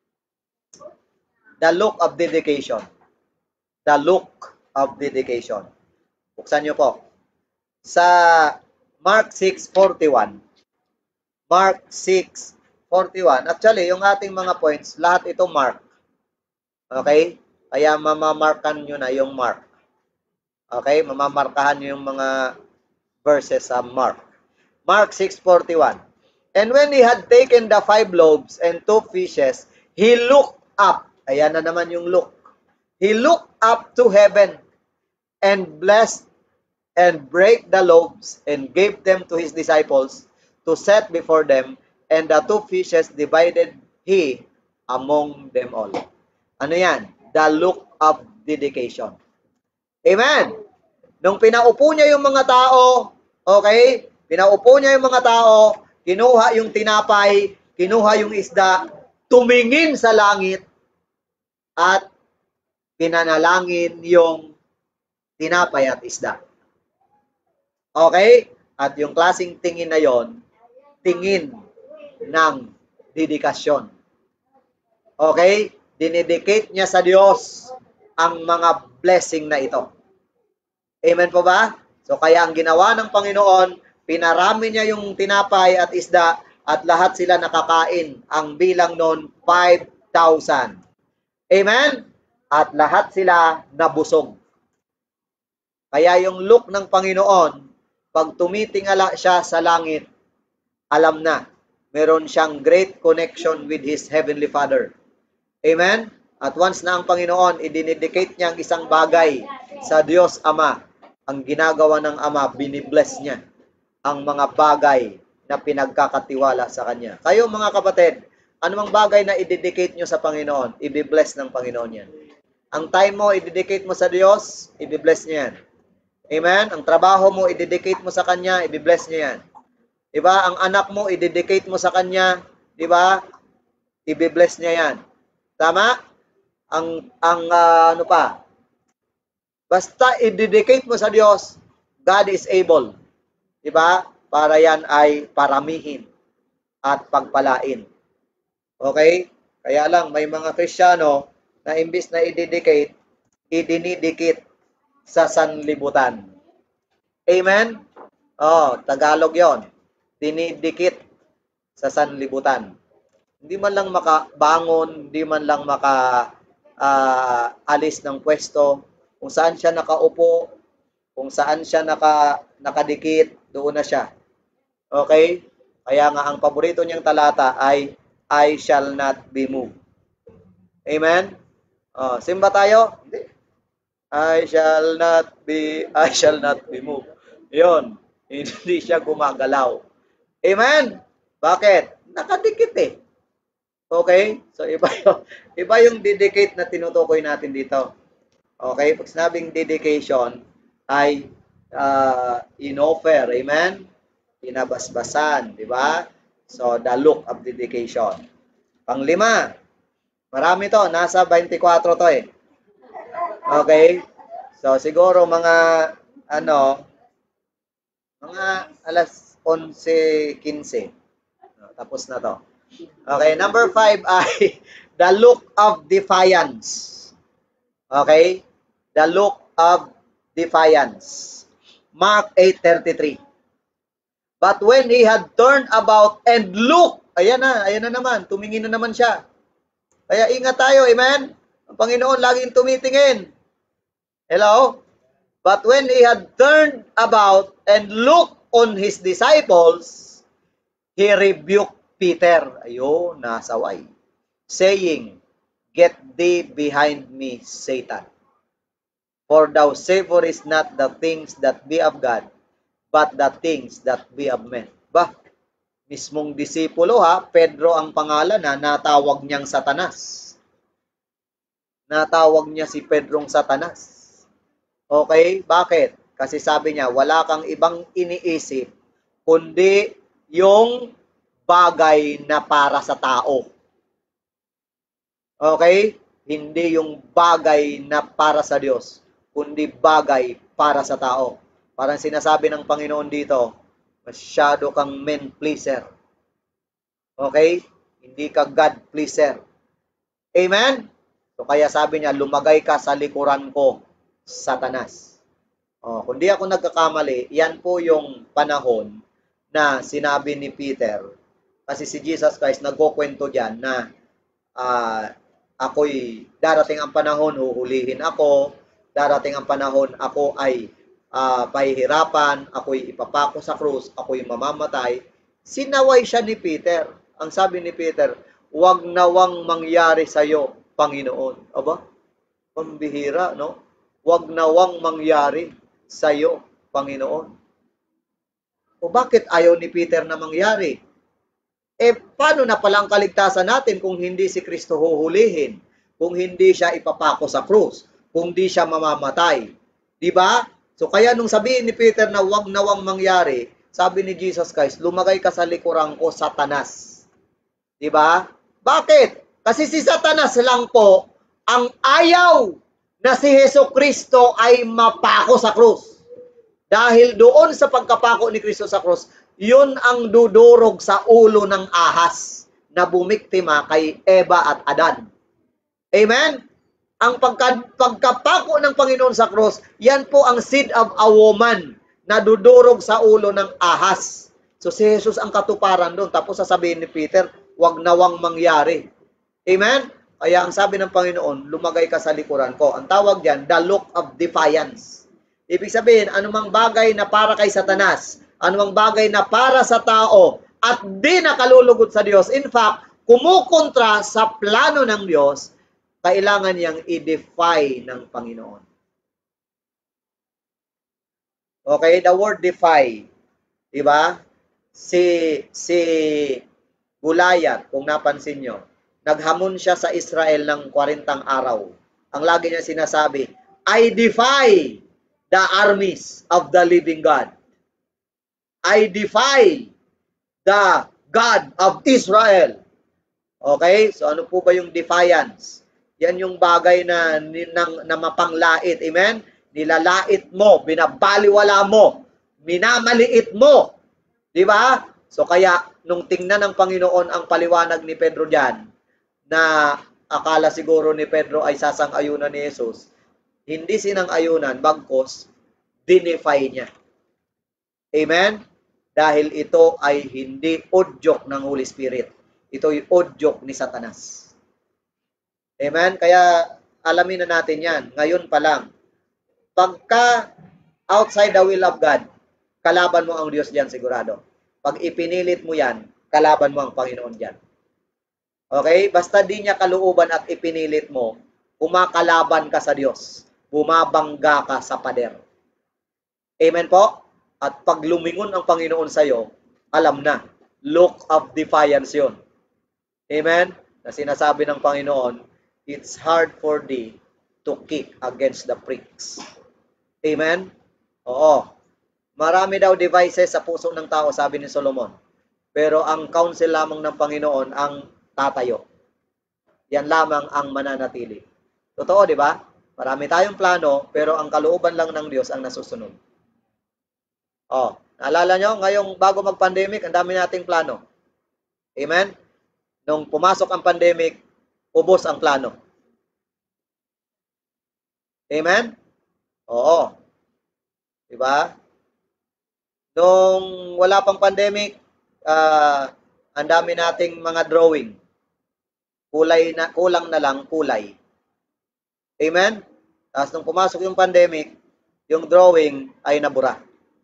The look of dedication. The look of dedication. Buksan niyo po. Sa Mark six forty-one. Mark six forty-one. Actually, yung ating mga points, lahat ito Mark. Okay? Kaya mamamarkan nyo na yung Mark. Okay? Mamamarkahan nyo yung mga verses sa Mark. Mark six forty-one. And when he had taken the five loaves and two fishes, he looked up. Ayan na naman yung look. He looked up to heaven and blessed and break the loaves and gave them to his disciples to set before them, and the two fishes divided he among them all. Ano yan? The look of dedication. Amen? Nung pinaupo niya yung mga tao, okay? Pinaupo niya yung mga tao, kinuha yung tinapay, kinuha yung isda, tumingin sa langit, at pinanalangin yung tinapay at isda. Okay? At yung klaseng tingin na yon, tingin ng dedikasyon. Okay? Dinedicate niya sa Diyos ang mga blessing na ito. Amen po ba? So kaya ang ginawa ng Panginoon, pinarami niya yung tinapay at isda at lahat sila nakakain. Ang bilang noon, five thousand. Amen? At lahat sila nabusog. Kaya yung look ng Panginoon, pag tumitingala siya sa langit, alam na, meron siyang great connection with His Heavenly Father. Amen? At once na ang Panginoon, idinedicate niya ang isang bagay sa Diyos Ama, ang ginagawa ng Ama, binibless niya ang mga bagay na pinagkakatiwala sa Kanya. Kayo mga kapatid, anumang bagay na idedicate nyo sa Panginoon, ibibless ng Panginoon yan. Ang time mo, idedicate mo sa Diyos, ibibless niya yan. Amen? Ang trabaho mo, idedicate mo sa Kanya, ibibless niya yan. Diba? Ang anak mo, idedicate mo sa Kanya, diba? Ibibless niya yan. Tama? Ang, ang uh, ano pa? Basta i-dedicate mo sa Diyos, God is able. Diba? Para yan ay paramihin at pagpalain. Okay? Kaya lang, may mga Kristiyano na imbis na i-dedicate, idinidikit sa sanlibutan. Amen? Oh, Tagalog yon. Dinidikit sa sanlibutan. Hindi man lang makabangon, hindi man lang maka uh, alis ng pwesto, kung saan siya nakaupo, kung saan siya naka, nakadikit, doon na siya. Okay? Kaya nga, ang paborito niyang talata ay, I shall not be moved. Amen? Oh, simba tayo? Hindi. I shall not be, I shall not be moved. Yun. Hindi siya gumagalaw. Amen? Bakit? Nakadikit eh. Okay? So, iba yung, iba yung dedicate na tinutukoy natin dito. Okay? Pag sinabing dedication, ay uh, in-offer. Amen? Pinabasbasan. Diba? So, the look of dedication. Panglima, marami to. Nasa twenty-four to eh. Okay? So, siguro mga, ano, mga alas eleven fifteen. Tapos na to. Okay, number five ay the look of defiance. Okay? The look of defiance. Mark eight thirty-three. But when he had turned about and looked ayan na, ayan na naman, tumingin na naman siya. Kaya ingat tayo, amen? Ang Panginoon laging tumitingin. Hello? But when he had turned about and looked on his disciples, he rebuked Peter. Ayun, nasaway. Saying, get thee behind me, Satan. For thou savorest not the things that be of God, but the things that be of men. Bah, mismong disipulo ha, Pedro ang pangalan na natawag niyang Satanas. Natawag niya si Pedrong Satanas. Okay, bakit? Kasi sabi niya, wala kang ibang iniisip, kundi yung bagay na para sa tao. Okay? Hindi yung bagay na para sa Diyos, kundi bagay para sa tao. Parang sinasabi ng Panginoon dito, masyado kang men pleaser. Okay? Hindi ka God pleaser. Amen? So kaya sabi niya, lumagay ka sa likuran ko, Satanas. Oh, kung di ako nagkakamali, yan po yung panahon na sinabi ni Peter, kasi si Jesus Christ nagkukwento diyan na uh, ako'y darating ang panahon, huhulihin ako, darating ang panahon, ako ay uh, pahihirapan, ako'y ipapako sa krus, ako'y mamamatay. Sinaway siya ni Peter. Ang sabi ni Peter, wag nawang mangyari sa iyo, Panginoon. Aba, pambihira, no? Wag nawang mangyari sa iyo, Panginoon. O bakit ayaw ni Peter na mangyari? Eh, paano na pala ang kaligtasan natin kung hindi si Kristo huhulihin? Kung hindi siya ipapako sa krus? Kung hindi siya mamamatay? Diba? So, kaya nung sabihin ni Peter na wag nawang mangyari, sabi ni Jesus Christ, lumagay ka sa likuran ko, Satanas. Diba? Bakit? Kasi si Satanas lang po ang ayaw na si Hesus Kristo ay mapako sa krus. Dahil doon sa pagkapako ni Kristo sa krus, yun ang dudurog sa ulo ng ahas na bumiktima kay Eva at Adan. Amen? Ang pagka, pagkapako ng Panginoon sa krus, yan po ang seed of a woman na dudurog sa ulo ng ahas. So si Jesus ang katuparan doon. Tapos sasabihin ni Peter, wag nawang mangyari. Amen? Kaya ang sabi ng Panginoon, lumagay ka sa likuran ko. Ang tawag diyan, the look of defiance. Ibig sabihin, anumang bagay na para kay Satanas, anumang bagay na para sa tao, at di nakalulugod sa Diyos. In fact, kumukontra sa plano ng Diyos, kailangan niyang i-defy ng Panginoon. Okay, the word defy. Diba? Si, si Gulayat, kung napansin nyo, naghamon siya sa Israel ng kwarentang araw. Ang lagi niya sinasabi, I defy the armies of the living God. I defy the God of Israel. Okay? So ano po ba yung defiance? Yan yung bagay na, na, na mapanglait. Amen? Nilalait mo, binabaliwala mo, minamaliit mo. Di ba? So kaya, nung tingnan ng Panginoon ang paliwanag ni Pedro diyan, na akala siguro ni Pedro ay sasang-ayunan ni Jesus, hindi sinang-ayunan, bagkos, dinefy niya. Amen? Dahil ito ay hindi udyok ng Holy Spirit. Ito ay udyok ni Satanas. Amen? Kaya alamin na natin yan. Ngayon pa lang. Pagka outside the will of God, kalaban mo ang Diyos diyan sigurado. Pag ipinilit mo yan, kalaban mo ang Panginoon diyan. Okay? Basta di niya kalooban at ipinilit mo, kumakalaban ka sa Diyos. Bumabangga ka sa pader. Amen po? At pag lumingon ang Panginoon sa iyo, alam na, look of defiance yun. Amen? Na sinasabi ng Panginoon, it's hard for thee to kick against the pricks. Amen? Oo. Marami daw devices sa puso ng tao, sabi ni Solomon. Pero ang counsel lamang ng Panginoon ang tatayo. Yan lamang ang mananatili. Totoo, di ba? Marami tayong plano, pero ang kalooban lang ng Diyos ang nasusunod. Oh, naalala nyo, ngayong bago mag-pandemic, ang dami nating plano. Amen? Nung pumasok ang pandemic, ubos ang plano. Amen? Oo. Diba? Nung wala pang pandemic, uh, Ang dami nating mga drawing. Kulay na, kulang na lang kulay. Amen? Tapos nung pumasok yung pandemic, yung drawing ay nabura.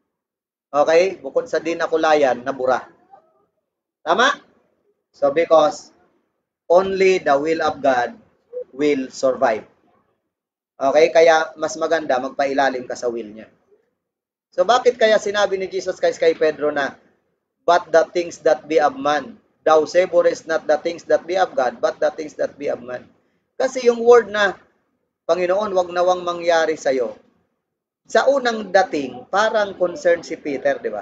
Okay? Bukod sa di nakulayan, nabura. Tama? So because only the will of God will survive. Okay? Kaya mas maganda magpailalim ka sa will niya. So bakit kaya sinabi ni Jesus Christ kay Pedro na, but the things that be of man, thou savorest not the things that be of God, but the things that be of man. Kasi yung word na, Panginoon, wag nawang mangyari sa'yo, sa unang dating, parang concerned si Peter, di ba?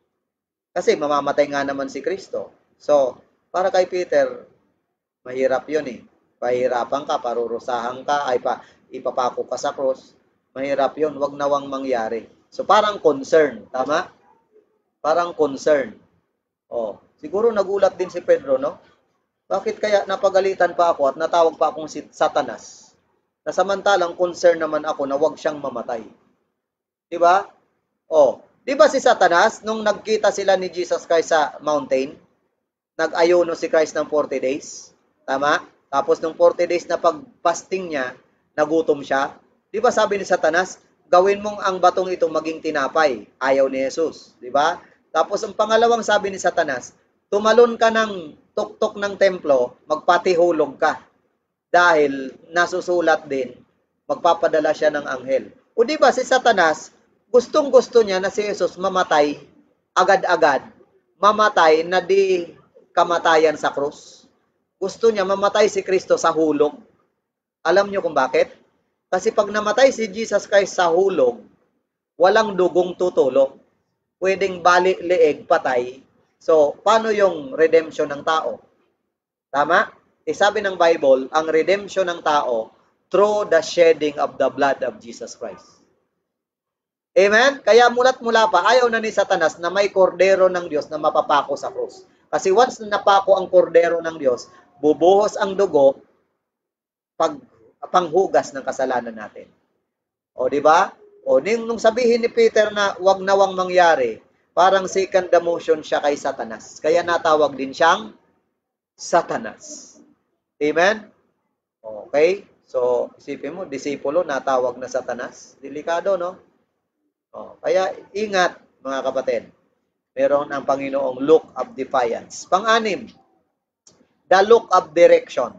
Kasi mamamatay nga naman si Kristo. So, para kay Peter, mahirap yun eh. Pahirapan ka, parurusahan ka, ay pa, ipapako ka sa cross. Mahirap yun, wag nawang mangyari. So, parang concern, tama? Parang concern. Oh, siguro nagulat din si Pedro, no? Bakit kaya napagalitan pa ako at natawag pa akong si Satanas? Na samantalang concern naman ako na wag siyang mamatay. 'Di ba? Oh, 'di ba si Satanas nung nagkita sila ni Jesus Christ sa mountain, nag-ayuno si Christ ng forty days, tama? Tapos nung forty days na pag-fasting niya, nagutom siya. 'Di ba sabi ni Satanas, gawin mong ang batong ito maging tinapay. Ayaw ni Jesus, 'di ba? Tapos ang pangalawang sabi ni Satanas, tumalon ka ng tuktok ng templo, magpatihulog ka. Dahil nasusulat din, magpapadala siya ng anghel. O di ba si Satanas, gustong-gusto niya na si Jesus mamatay agad-agad. Mamatay na di kamatayan sa krus. Gusto niya mamatay si Kristo sa hulog. Alam niyo kung bakit? Kasi pag namatay si Jesus Christ sa hulog, walang dugong tutulong. Pwedeng bali, leeg, patay. So, paano yung redemption ng tao? Tama? Eh, sabi ng Bible, ang redemption ng tao through the shedding of the blood of Jesus Christ. Amen? Kaya mulat mula pa, ayaw na ni Satanas na may kordero ng Diyos na mapapako sa krus. Kasi once na napako ang kordero ng Diyos, bubuhos ang dugo, pag, panghugas ng kasalanan natin. O, di ba? O, nung sabihin ni Peter na wag nawang mangyari, parang second demotion siya kay Satanas. Kaya natawag din siyang Satanas. Amen? Okay? So, isipin mo, disipulo, natawag na Satanas. Delikado, no? O, kaya, ingat, mga kapatid. Meron ang Panginoong look of defiance. Pang-anim, the look of direction.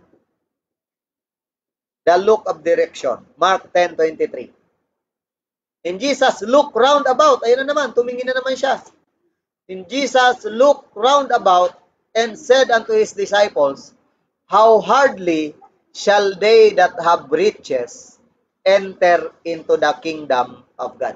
The look of direction. Mark ten twenty-three. And Jesus looked round about. Ayun na naman, tumingin na naman siya. And Jesus looked round about and said unto his disciples, how hardly shall they that have riches enter into the kingdom of God.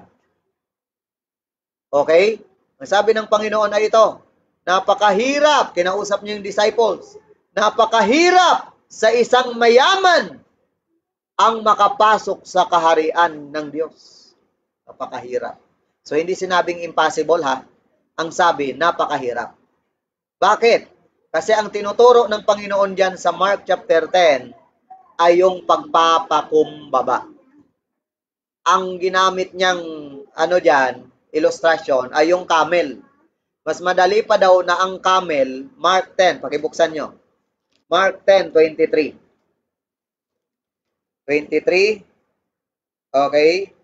Okay? Ang sabi ng Panginoon ay ito, napakahirap, kinausap niya yung disciples, napakahirap sa isang mayaman ang makapasok sa kaharian ng Diyos. Napakahirap. So, hindi sinabing impossible ha. Ang sabi, napakahirap. Bakit? Kasi ang tinuturo ng Panginoon dyan sa Mark chapter ten ay yung pagpapakumbaba. Ang ginamit niyang ano dyan, illustration, ay yung camel. Mas madali pa daw na ang camel, Mark ten, pakibuksan nyo. Mark ten, twenty-three. twenty-three. Okay.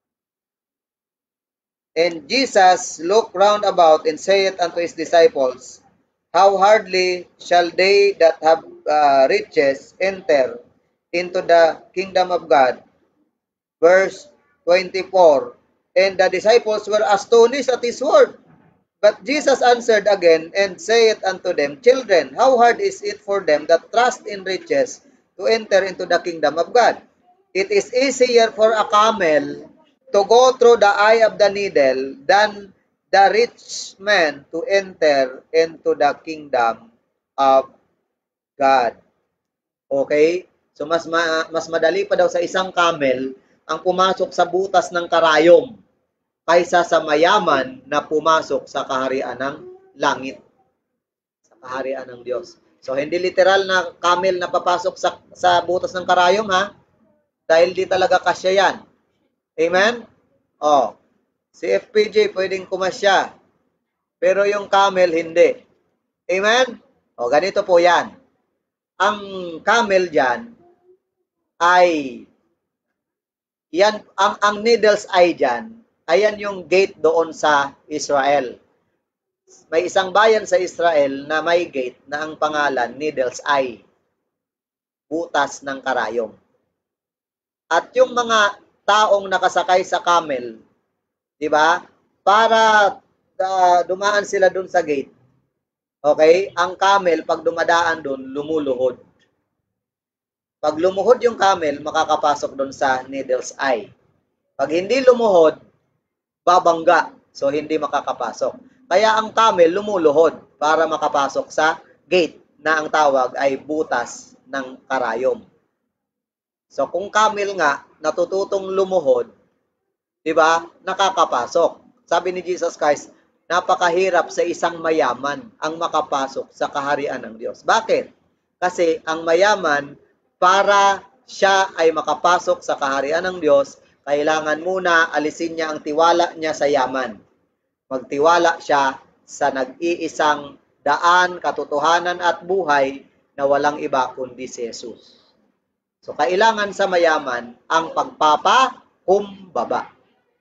And Jesus looked round about and saith unto his disciples, how hardly shall they that have uh, riches enter into the kingdom of God. Verse twenty-four. And the disciples were astonished at his word. But Jesus answered again and saith unto them, children, how hard is it for them that trust in riches to enter into the kingdom of God? It is easier for a camel to go through the eye of the needle than the rich man to enter into the kingdom of God. Okay? So mas ma mas madali pa daw sa isang camel ang pumasok sa butas ng karayom kaysa sa mayaman na pumasok sa kaharian ng langit. Sa kaharian ng Diyos. So hindi literal na camel na papasok sa sa butas ng karayom ha. Dahil di talaga kasya yan. Amen? Oh. Si F P J pwedeng kumasya. Pero yung camel, hindi. Amen? O, ganito po yan. Ang camel dyan ay, yan, ang, ang needle's eye dyan, ayan yung gate doon sa Israel. May isang bayan sa Israel na may gate na ang pangalan, needle's eye. Butas ng karayom. At yung mga taong nakasakay sa camel, di ba? Para uh, dumaan sila dun sa gate. Okay? Ang camel, pag dumadaan dun, lumuluhod. Pag lumuhod yung camel, makakapasok dun sa needle's eye. Pag hindi lumuhod, babangga. So, hindi makakapasok. Kaya ang camel lumuluhod para makapasok sa gate na ang tawag ay butas ng karayom. So, kung camel nga, natututong lumuhod, di ba, nakakapasok. Sabi ni Jesus Christ, napakahirap sa isang mayaman ang makapasok sa kaharian ng Diyos. Bakit? Kasi ang mayaman, para siya ay makapasok sa kaharian ng Diyos, kailangan muna alisin niya ang tiwala niya sa yaman. Magtiwala siya sa nag-iisang daan, katotohanan at buhay na walang iba kundi si Jesus. So, kailangan sa mayaman ang pagpapakumbaba.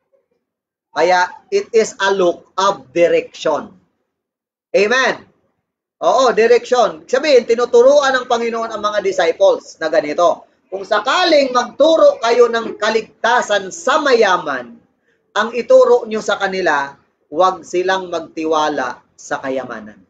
Kaya, it is a look of direction. Amen. Oo, direction. Sabihin, tinuturuan ng Panginoon ang mga disciples na ganito. Kung sakaling magturo kayo ng kaligtasan sa mayaman, ang ituro nyo sa kanila, huwag silang magtiwala sa kayamanan.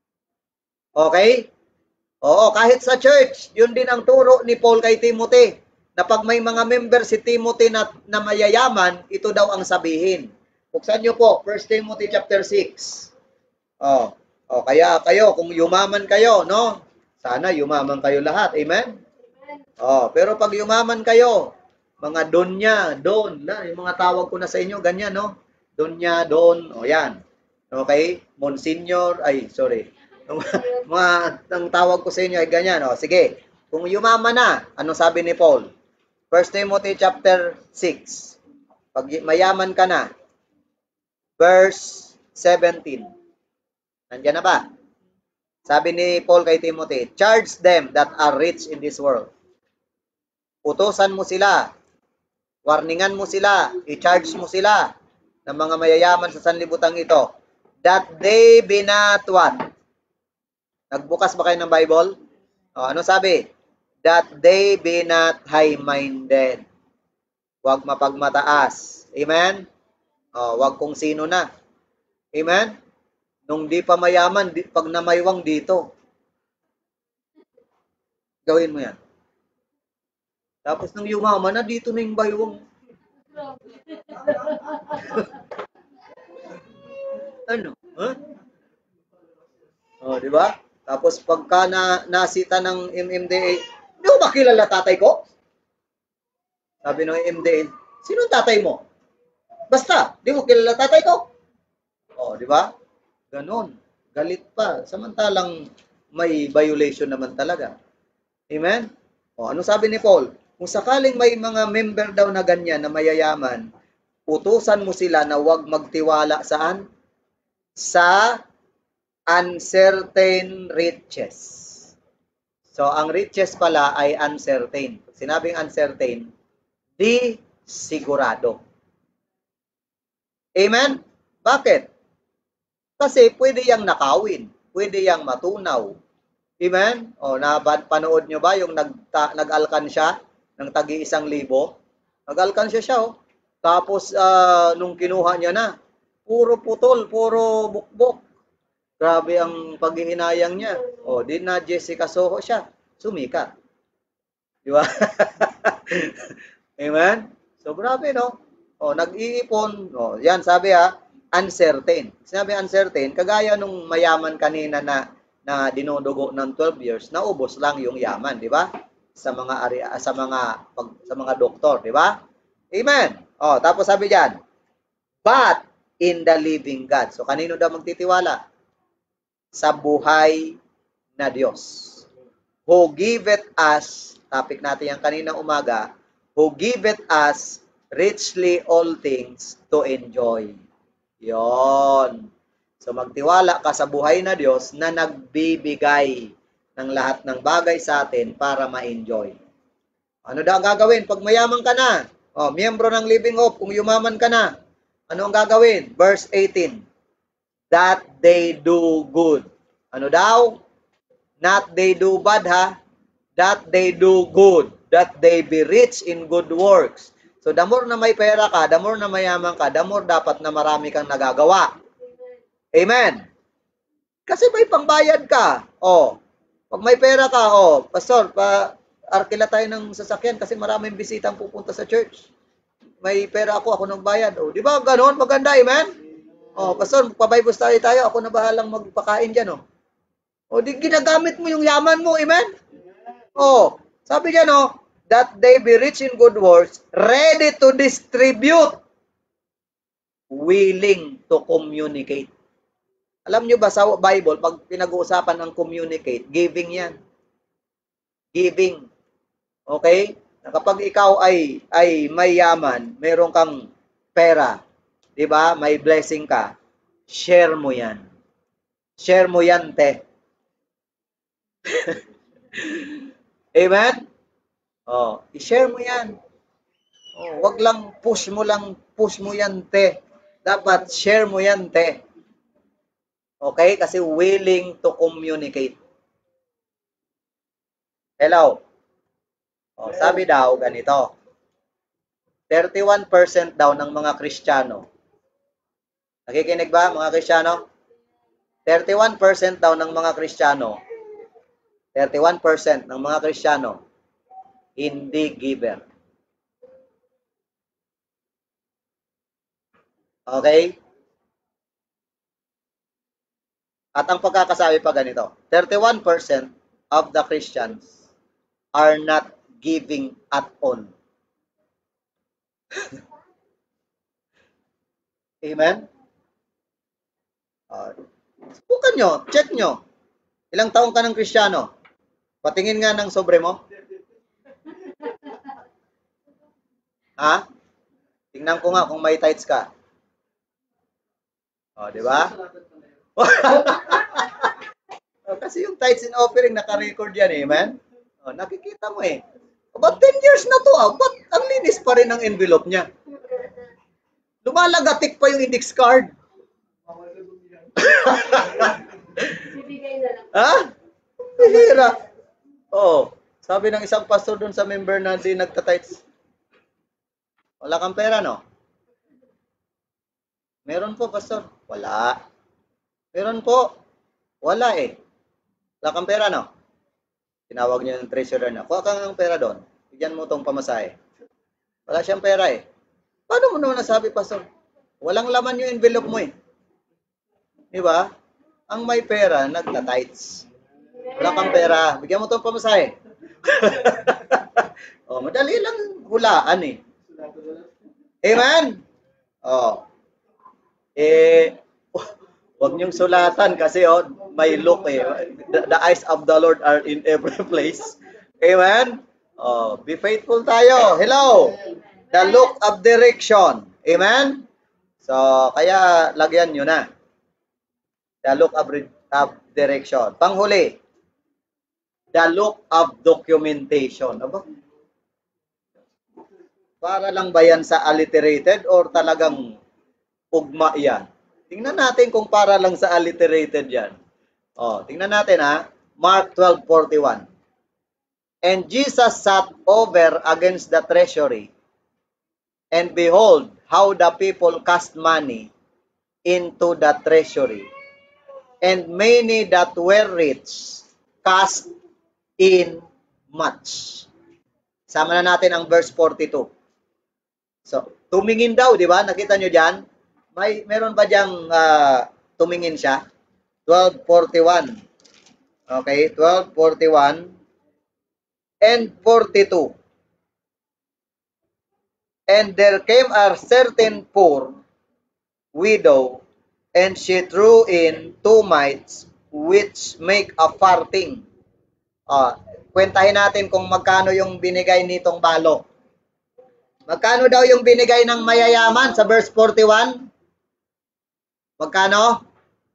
Okay? Oo, kahit sa church, yun din ang turo ni Paul kay Timothy, na pag may mga member si Timothy na, na mayayaman, ito daw ang sabihin. Buksan nyo po, First Timothy chapter six. Oh, oh, kaya kayo, kung yumaman kayo, no? Sana yumaman kayo lahat. Amen? Oh, pero pag yumaman kayo, mga donya, don, na, yung mga tawag ko na sa inyo, ganyan, no? Donya, don, o oh, yan. Okay? Monsignor, ay, sorry. Mga, ang tawag ko sa inyo ay ganyan, o. Oh, sige, kung yumaman na, anong sabi ni Paul? First Timothy chapter six. Pag mayaman ka na, verse seventeen. Nandiyan na ba? Sabi ni Paul kay Timothy, charge them that are rich in this world. Utusan mo sila, warningan mo sila, i-charge mo sila ng mga mayayaman sa sanlibutan ito, that they be not what? Nagbukas ba kayo ng Bible? O, ano sabi? That they be not high-minded. Huwag mapagmataas. Amen? O, huwag kung sino na. Amen? Nung di pa mayaman, di, pag namaywang dito, gawin mo yan. Tapos nung yumaman na, dito na yung baywang. Ano? Huh? O, di ba? Tapos pagka na, nasita ng M M D A, di mo ba kilala tatay ko? Sabi ng M M D A, sino tatay mo? Basta, di mo kilala tatay ko? O, di ba? Ganon. Galit pa. Samantalang may violation naman talaga. Amen? O, ano sabi ni Paul? Kung sakaling may mga member daw na ganyan na mayayaman, utusan mo sila na huwag magtiwala saan? Sa uncertain riches. So, ang riches pala ay uncertain. Sinabing uncertain, di sigurado. Amen? Bakit? Kasi pwede yang nakawin, pwede yang matunaw. Amen? O, napanood nyo ba yung nag, nag-alkan siya ng tagi isang libo? Nag-alkan siya siya, oh. Tapos, uh, nung kinuha niya na, puro putol, puro bukbok. Grabe ang paghihinayang niya. O, di na Jessica Soho siya. Sumika. Di ba? Amen? So, grabe, no? O, nag-iipon. O, yan, sabi ha, uncertain. Sinabi uncertain, kagaya nung mayaman kanina na na dinudugo ng twelve years, naubos lang yung yaman, di ba? Sa mga area, sa mga pag, sa mga doktor, di ba? Amen. Oh, tapos sabi diyan, but in the living God. So kanino daw magtitiwala? Sa buhay na Diyos. Who giveth us, topic natin yung kanina umaga, who giveth us richly all things to enjoy. Yon. So magtiwala ka sa buhay na Diyos na nagbibigay ng lahat ng bagay sa atin para ma-enjoy. Ano daw ang gagawin pag mayaman ka na? Oh, miyembro ng Living Hope, kung yumaman ka na, ano ang gagawin? Verse eighteen. That they do good. Ano daw? Not they do bad, ha? That they do good. That they be rich in good works. So, the more na may pera ka, the more na mayaman ka, the more dapat na marami kang nagagawa. Amen. Kasi may pangbayad ka. Oh, pag may pera ka, oh, pastor, pa arkila tayo ng sasakyan kasi maraming bisitang pupunta sa church. May pera ako, ako nang bayad. Oh, di ba ganoon? Maganda, amen? Oh, pastor, magpa-Bible study tayo, ako na bahalang magpakain diyan, oh. O di ginagamit mo yung yaman mo, amen? Oh, sabi niya, no, that they be rich in good works, ready to distribute, willing to communicate. Alam niyo ba sa Bible, pag pinag-uusapan ang communicate, giving yan. Giving. Okay? Kapag ikaw ay ay may yaman, mayroon kang pera, 'di ba? May blessing ka. Share mo 'yan. Share mo 'yan, te. Amen? Oh, i-share mo 'yan. Oh, wag lang push mo lang, push mo 'yan, te. Dapat share mo 'yan, te. Okay? Kasi willing to communicate. Hello. Oh, sabi daw ganito. thirty-one percent daw ng mga Kristiyano. Nakikinig ba mga Kristiyano? thirty-one percent daw ng mga Kristiyano. thirty-one percent ng mga Kristiyano hindi giver. Okay? At ang pagkakasabi pa ganito, thirty-one percent of the Christians are not giving at all. Amen? Uh, subukan nyo, check nyo. Ilang taong ka ng Kristiyano? Patingin nga ng sobre mo. Ha? Tingnan ko nga kung may tithes ka. O, di ba? Kasi yung tithes and offering, naka-record yan, amen? O, nakikita mo eh. About ten years na to, ah. Ba't ang linis pa rin ang envelope niya? Lumalagatik pa yung index card. Ha? Hira. Oo. Sabi ng isang pastor doon sa member na di nagtatights, wala kang pera, no? Meron po, pastor. Wala. Meron po. Wala eh. Wala kang pera, no? Tinawag niya yung treasurer na, kuha kang ng pera doon. Bigyan mo tong pamasahe. Wala siyang pera eh. Paano mo naman nasabi, pastor? Walang laman yung envelope mo eh. Di ba? Ang may pera, nagtatights. Wala kang pera. Bigyan mo tong pamasahe. Oh, madali lang hulaan eh. Amen? Oh. Eh, wag niyong sulatan kasi oh, may look eh. The, the eyes of the Lord are in every place. Amen? Oh, be faithful tayo. Hello. The look of direction. Amen? So, kaya lagyan nyo na. The look of, of direction. Panghuli. The look of documentation. Aba? Para lang ba yan sa alliterated or talagang ugma yan? Tingnan natin kung para lang sa alliterated yan. Oh, tingnan natin ha. Mark twelve forty-one. And Jesus sat over against the treasury, and behold, how the people cast money into the treasury. And many that were rich cast in much. Sama na natin ang verse forty-two. So, tumingin daw, di ba? Nakita nyo dyan? May, meron ba diyang uh, tumingin siya? twelve forty-one. Okay, twelve forty-one and forty-two. And there came a certain poor widow, and she threw in two mites, which make a farthing. Uh, kwentahin natin kung magkano yung binigay nitong balok. Magkano daw yung binigay ng mayayaman sa verse forty-one? Magkano?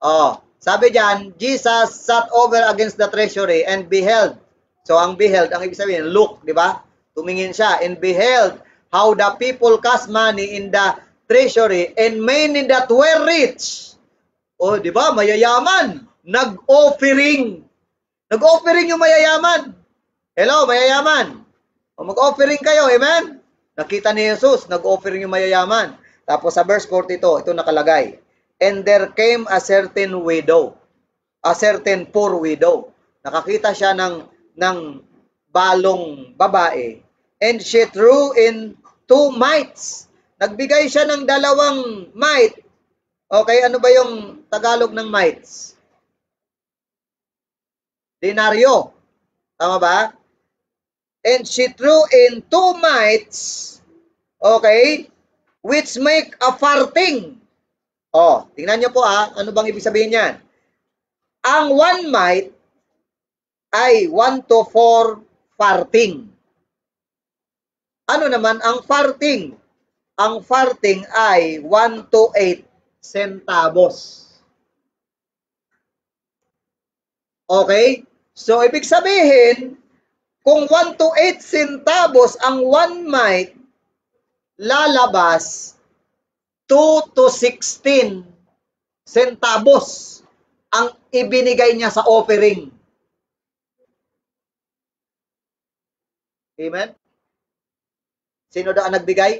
Oh, sabi diyan, Jesus sat over against the treasury and beheld. So ang beheld, ang ibig sabihin, look, di ba? Tumingin siya and beheld how the people cast money in the treasury and many that were rich. Oh, di ba? Mayayaman. Nag-offering. Nag-offering yung mayayaman. Hello, mayayaman. O mag-offering kayo, amen? Nakita ni Jesus, nag-offering yung mayayaman. Tapos sa verse forty-two, ito nakalagay. And there came a certain widow, a certain poor widow. Nakakita siya ng, ng balong babae. And she threw in two mites. Nagbigay siya ng dalawang mite. Okay, ano ba yung Tagalog ng mites? Denaryo. Tama ba? And she threw in two mites, okay, which make a farthing. Oh, tingnan nyo po ah, ano bang ibig sabihin niyan? Ang one mite ay one to four farthing. Ano naman ang farthing? Ang farthing ay one to eight centavos. Okay? So, ibig sabihin, kung one to eight centavos ang one mite, lalabas two to sixteen centavos ang ibinigay niya sa offering. Amen? Sino daw ang nagbigay?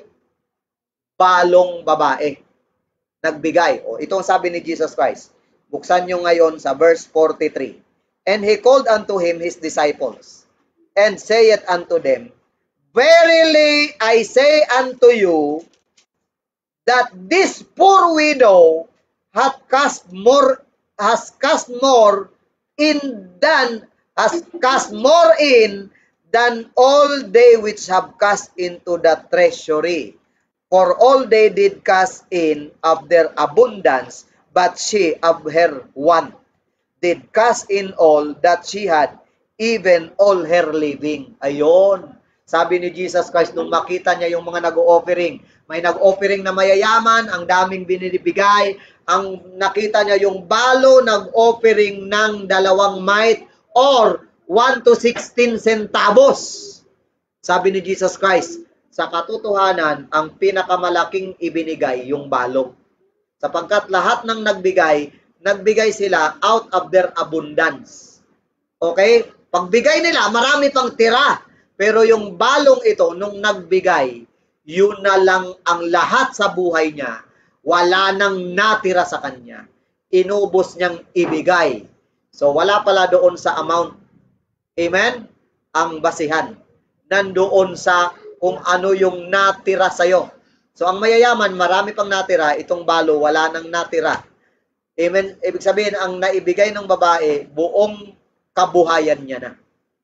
Balong babae. Nagbigay. O, ito ang sabi ni Jesus Christ. Buksan nyo ngayon sa verse forty-three. And he called unto him his disciples, and saith unto them, Verily I say unto you, that this poor widow hath cast more, has cast more in than, has cast more in than all they which have cast into the treasury. For all they did cast in of their abundance, but she of her want did cast in all that she had, even all her living. Ayon. Sabi ni Jesus Christ, nung makita niya yung mga nag-offering, may nag-offering na mayayaman, ang daming binibigay, ang nakita niya yung balo, nag-offering ng dalawang mite or one to sixteen centavos. Sabi ni Jesus Christ, sa katotohanan, ang pinakamalaking ibinigay yung balo. Sapagkat lahat ng nagbigay, nagbigay sila out of their abundance. Okay? Pagbigay nila, marami pang tira. Pero yung balong ito, nung nagbigay, yun na lang ang lahat sa buhay niya. Wala nang natira sa kanya. Inubos niyang ibigay. So, wala pala doon sa amount. Amen? Ang basihan. Nandoon sa kung ano yung natira sa'yo. So, ang mayayaman, marami pang natira. Itong balo, wala nang natira. Amen? Ibig sabihin, ang naibigay ng babae, buong kabuhayan niya na.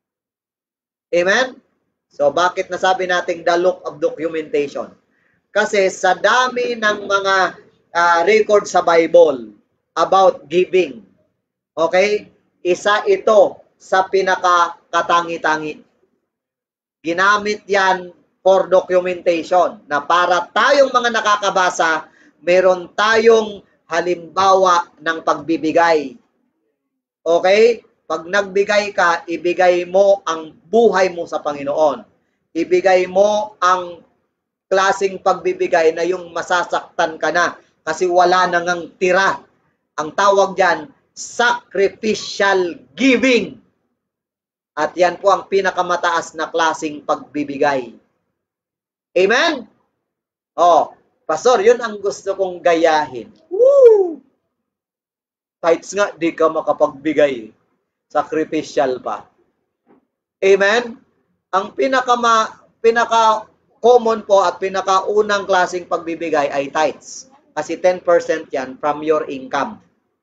Amen? So, bakit nasabi nating the look of documentation? Kasi sa dami ng mga uh, record sa Bible about giving, okay? Isa ito sa pinaka-katangi-tangi. Ginamit yan for documentation na para tayong mga nakakabasa, meron tayong halimbawa ng pagbibigay. Okay? Pag nagbigay ka, ibigay mo ang buhay mo sa Panginoon. Ibigay mo ang klaseng pagbibigay na yung masasaktan ka na kasi wala nang ang tira. Ang tawag dyan, sacrificial giving. At yan po ang pinakamataas na klaseng pagbibigay. Amen? Oh, Pastor, yun ang gusto kong gayahin. Woo! Tithes nga, di ka makapagbigay. Sacrificial pa. Amen? Ang pinaka pinaka common po at pinakaunang klaseng pagbibigay ay tithes. Kasi ten percent yan from your income.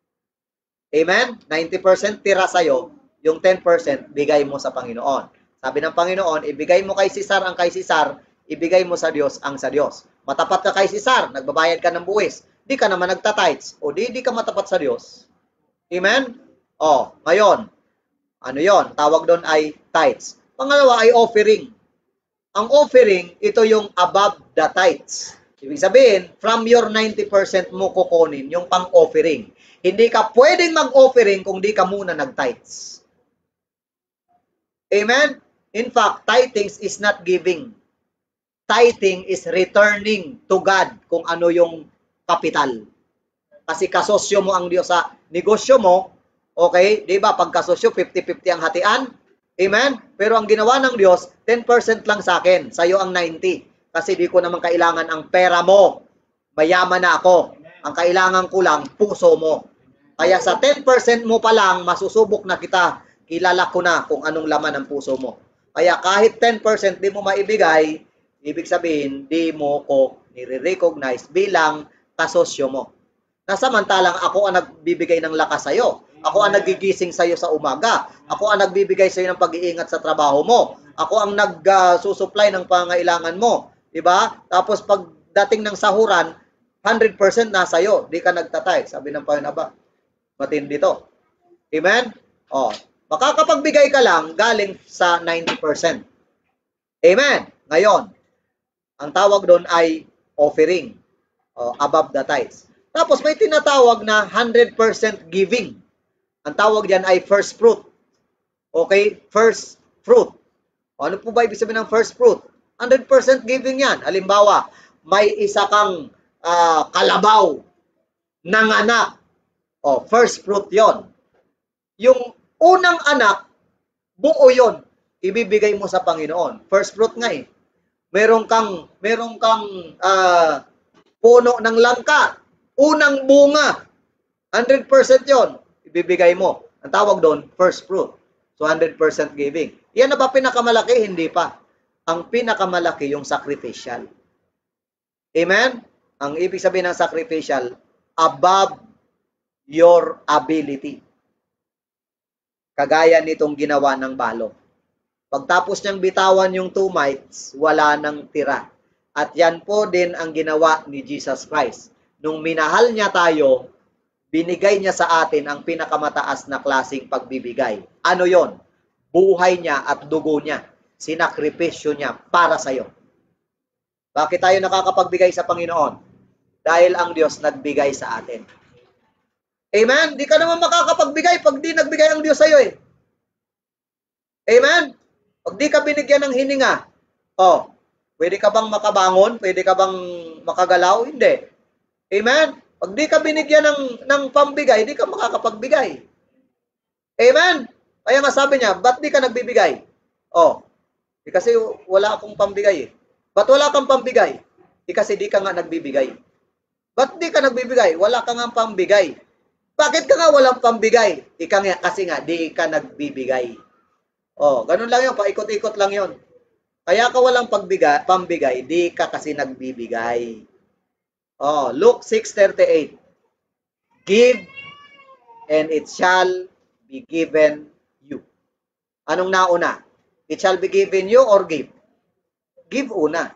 Amen? ninety percent tira sa'yo, yung ten percent bigay mo sa Panginoon. Sabi ng Panginoon, ibigay mo kay Cesar ang kay Cesar, ibigay mo sa Diyos ang sa Diyos. Matapat ka kay Cesar, nagbabayad ka ng buwis, di ka naman nagta-tithes, o di, di ka matapat sa Diyos. Amen? O, ngayon, ano yon? Tawag doon ay tithes. Pangalawa ay offering. Ang offering, ito yung above the tithes. Ibig sabihin, from your ninety percent mo kukunin yung pang-offering. Hindi ka pwedeng mag-offering kung di ka muna nag-tithes. Amen? In fact, tithing is not giving. Tithing is returning to God kung ano yung kapital. Kasi kasosyo mo ang Diyos sa negosyo mo, okay? Di ba? Pag kasosyo, fifty fifty ang hatian. Amen? Pero ang ginawa ng Diyos, ten percent lang sa akin. Sa'yo ang ninety. Kasi di ko naman kailangan ang pera mo. Mayaman na ako. Ang kailangan ko lang, puso mo. Kaya sa ten percent mo pa lang, masusubok na kita. Kilala ko na kung anong laman ng puso mo. Kaya kahit ten percent di mo maibigay, ibig sabihin, di mo ko nire-recognize bilang kasosyo mo. Nasamantalang ako ang nagbibigay ng lakas sa'yo. Ako ang nagigising sa'yo sa umaga. Ako ang nagbibigay sa'yo ng pag-iingat sa trabaho mo. Ako ang nag-susupply ng pangailangan mo. Diba? Tapos pagdating ng sahuran, one hundred percent na sa'yo. Di ka nagtatay. Sabi ng Panginoon, aba, matindi to. Amen? O, makakapagbigay ka lang galing sa ninety percent. Amen? Ngayon, ang tawag doon ay offering. O, above the tithes. Tapos may tinatawag na one hundred percent giving. Ang tawag diyan ay first fruit. Okay? First fruit. O, ano po ba ibig sabihin ng first fruit? one hundred percent giving yan. Halimbawa, may isa kang uh, kalabaw ng anak. O, first fruit yon. Yung unang anak, buo yon. Ibibigay mo sa Panginoon. First fruit nga eh. Meron kang, meron kang uh, puno ng langka. Unang bunga, one hundred percent yon, ibibigay mo. Ang tawag doon, first fruit. So, one hundred percent giving. Yan na ba pinakamalaki? Hindi pa. Ang pinakamalaki yung sacrificial. Amen? Ang ibig sabihin ng sacrificial, above your ability. Kagaya nitong ginawa ng balo. Pagtapos niyang bitawan yung two mites, wala nang tira. At yan po din ang ginawa ni Jesus Christ. Nung minahal niya tayo, binigay niya sa atin ang pinakamataas na klaseng pagbibigay. Ano yon? Buhay niya at dugo niya. Sinakripisyo niya para sa iyo. Bakit tayo nakakapagbigay sa Panginoon? Dahil ang Diyos nagbigay sa atin. Amen? Di ka naman makakapagbigay pag di nagbigay ang Diyos sa iyo eh. Amen? Pag di ka binigyan ng hininga, oh, pwede ka bang makabangon? Pwede ka bang makagalaw? Hindi. Amen? Pag di ka binigyan ng, ng pambigay, di ka makakapagbigay. Amen? Kaya nga sabi niya, ba't di ka nagbibigay? Oh, di kasi wala akong pambigay eh. Ba't wala kang pambigay? Di kasi di ka nga nagbibigay. Ba't di ka nagbibigay? Wala ka nga pambigay. Bakit ka nga walang pambigay? Ika nga, kasi nga, di ka nagbibigay. Oh, ganun lang yun, paikot-ikot lang yun. Kaya ka walang pagbigay, pambigay, di ka kasi nagbibigay. Oh, Luke six thirty-eight. Give, and it shall be given you. Anong nauna? It shall be given you or give? Give una.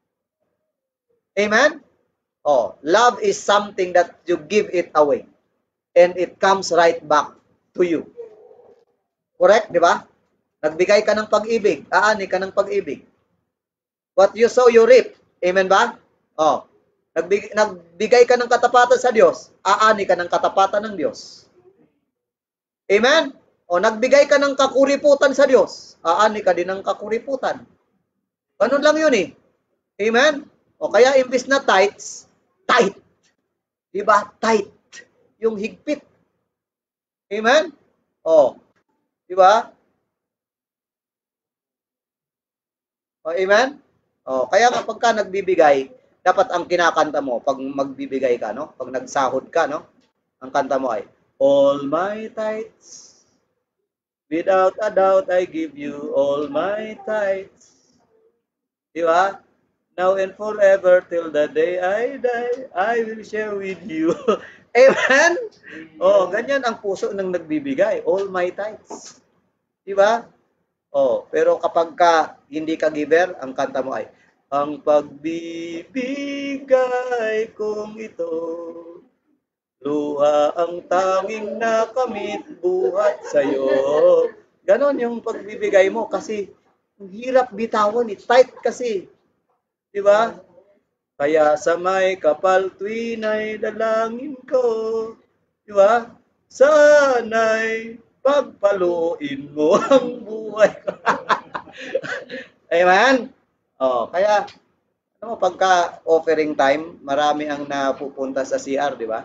Amen? Oh, love is something that you give it away. And it comes right back to you. Correct, di ba? Nagbigay ka ng pag-ibig, aani ka ng pag-ibig. What you sow, you reap. Amen ba? Oh. Nagbigay, nagbigay ka ng katapatan sa Diyos, aani ka ng katapatan ng Diyos. Amen? O nagbigay ka ng kakuriputan sa Diyos, aani ka din ng kakuriputan. Ganun lang yun eh. Amen? O kaya imbis na tithes, tight. Diba? Tight. Yung higpit. Amen? O. Diba? O, amen? O, kaya kapag ka nagbibigay, dapat ang kinakanta mo pag magbibigay ka, no? Pag nagsahod ka, no? Ang kanta mo ay, all my tithes, without a doubt I give you all my tithes. Di ba? Now and forever till the day I die, I will share with you. Amen? Oh, ganyan ang puso ng nagbibigay, all my tithes. Di ba? Oh, pero kapag ka hindi ka giver, ang kanta mo ay, ang pagbibigay kong ito, luha ang tanging nakamit buhat sa'yo. Ganon yung pagbibigay mo kasi hirap bitawan eh. Tight kasi. Di ba? Kaya sa may kapal tuwina'y dalangin ko. Di ba? Sana'y pagpaluin mo ang buhay ko. Amen? Oh, kaya, ano mo, pagka offering time, marami ang napupunta sa C R, di ba?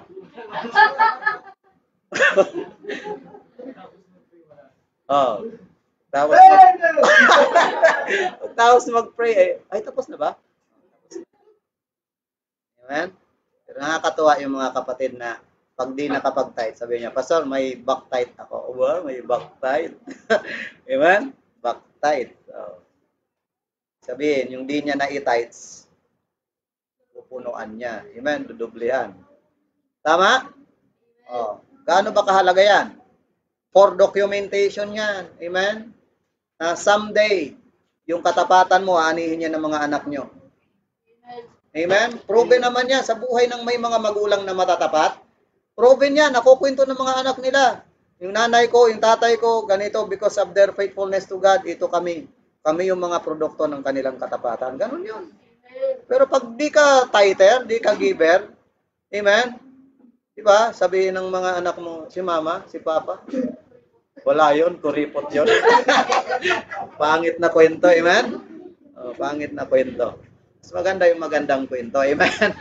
Oh. Tapos, mag- tapos mag-pray, eh, ay, tapos na ba? Amen? Pero nakakatuwa yung mga kapatid na pag di nakapag-tithe, sabi niya, Pastor, may back-tithe ako. Wow, may back-tithe. Amen? Back-tithe. So, sabihin, yung di niya na-tithes, pupunuan niya. Amen? Dudublihan. Tama? Oh. Gaano ba kahalaga yan? For documentation yan. Amen? Na someday, yung katapatan mo, aanihin niya ng mga anak nyo. Amen? Proven naman yan sa buhay ng may mga magulang na matatapat. Proven yan, nakukwento ng mga anak nila. Yung nanay ko, yung tatay ko, ganito, because of their faithfulness to God, ito kami. Kami yung mga produkto ng kanilang katapatan. Ganun yun. Pero pag di ka tither, di ka giver, amen? Diba? Sabihin ng mga anak mo, si mama, si papa, wala yun, kuripot yun. Pangit na kwento, amen? Oh, pangit na kwento. Mas maganda yung magandang kwento. Amen?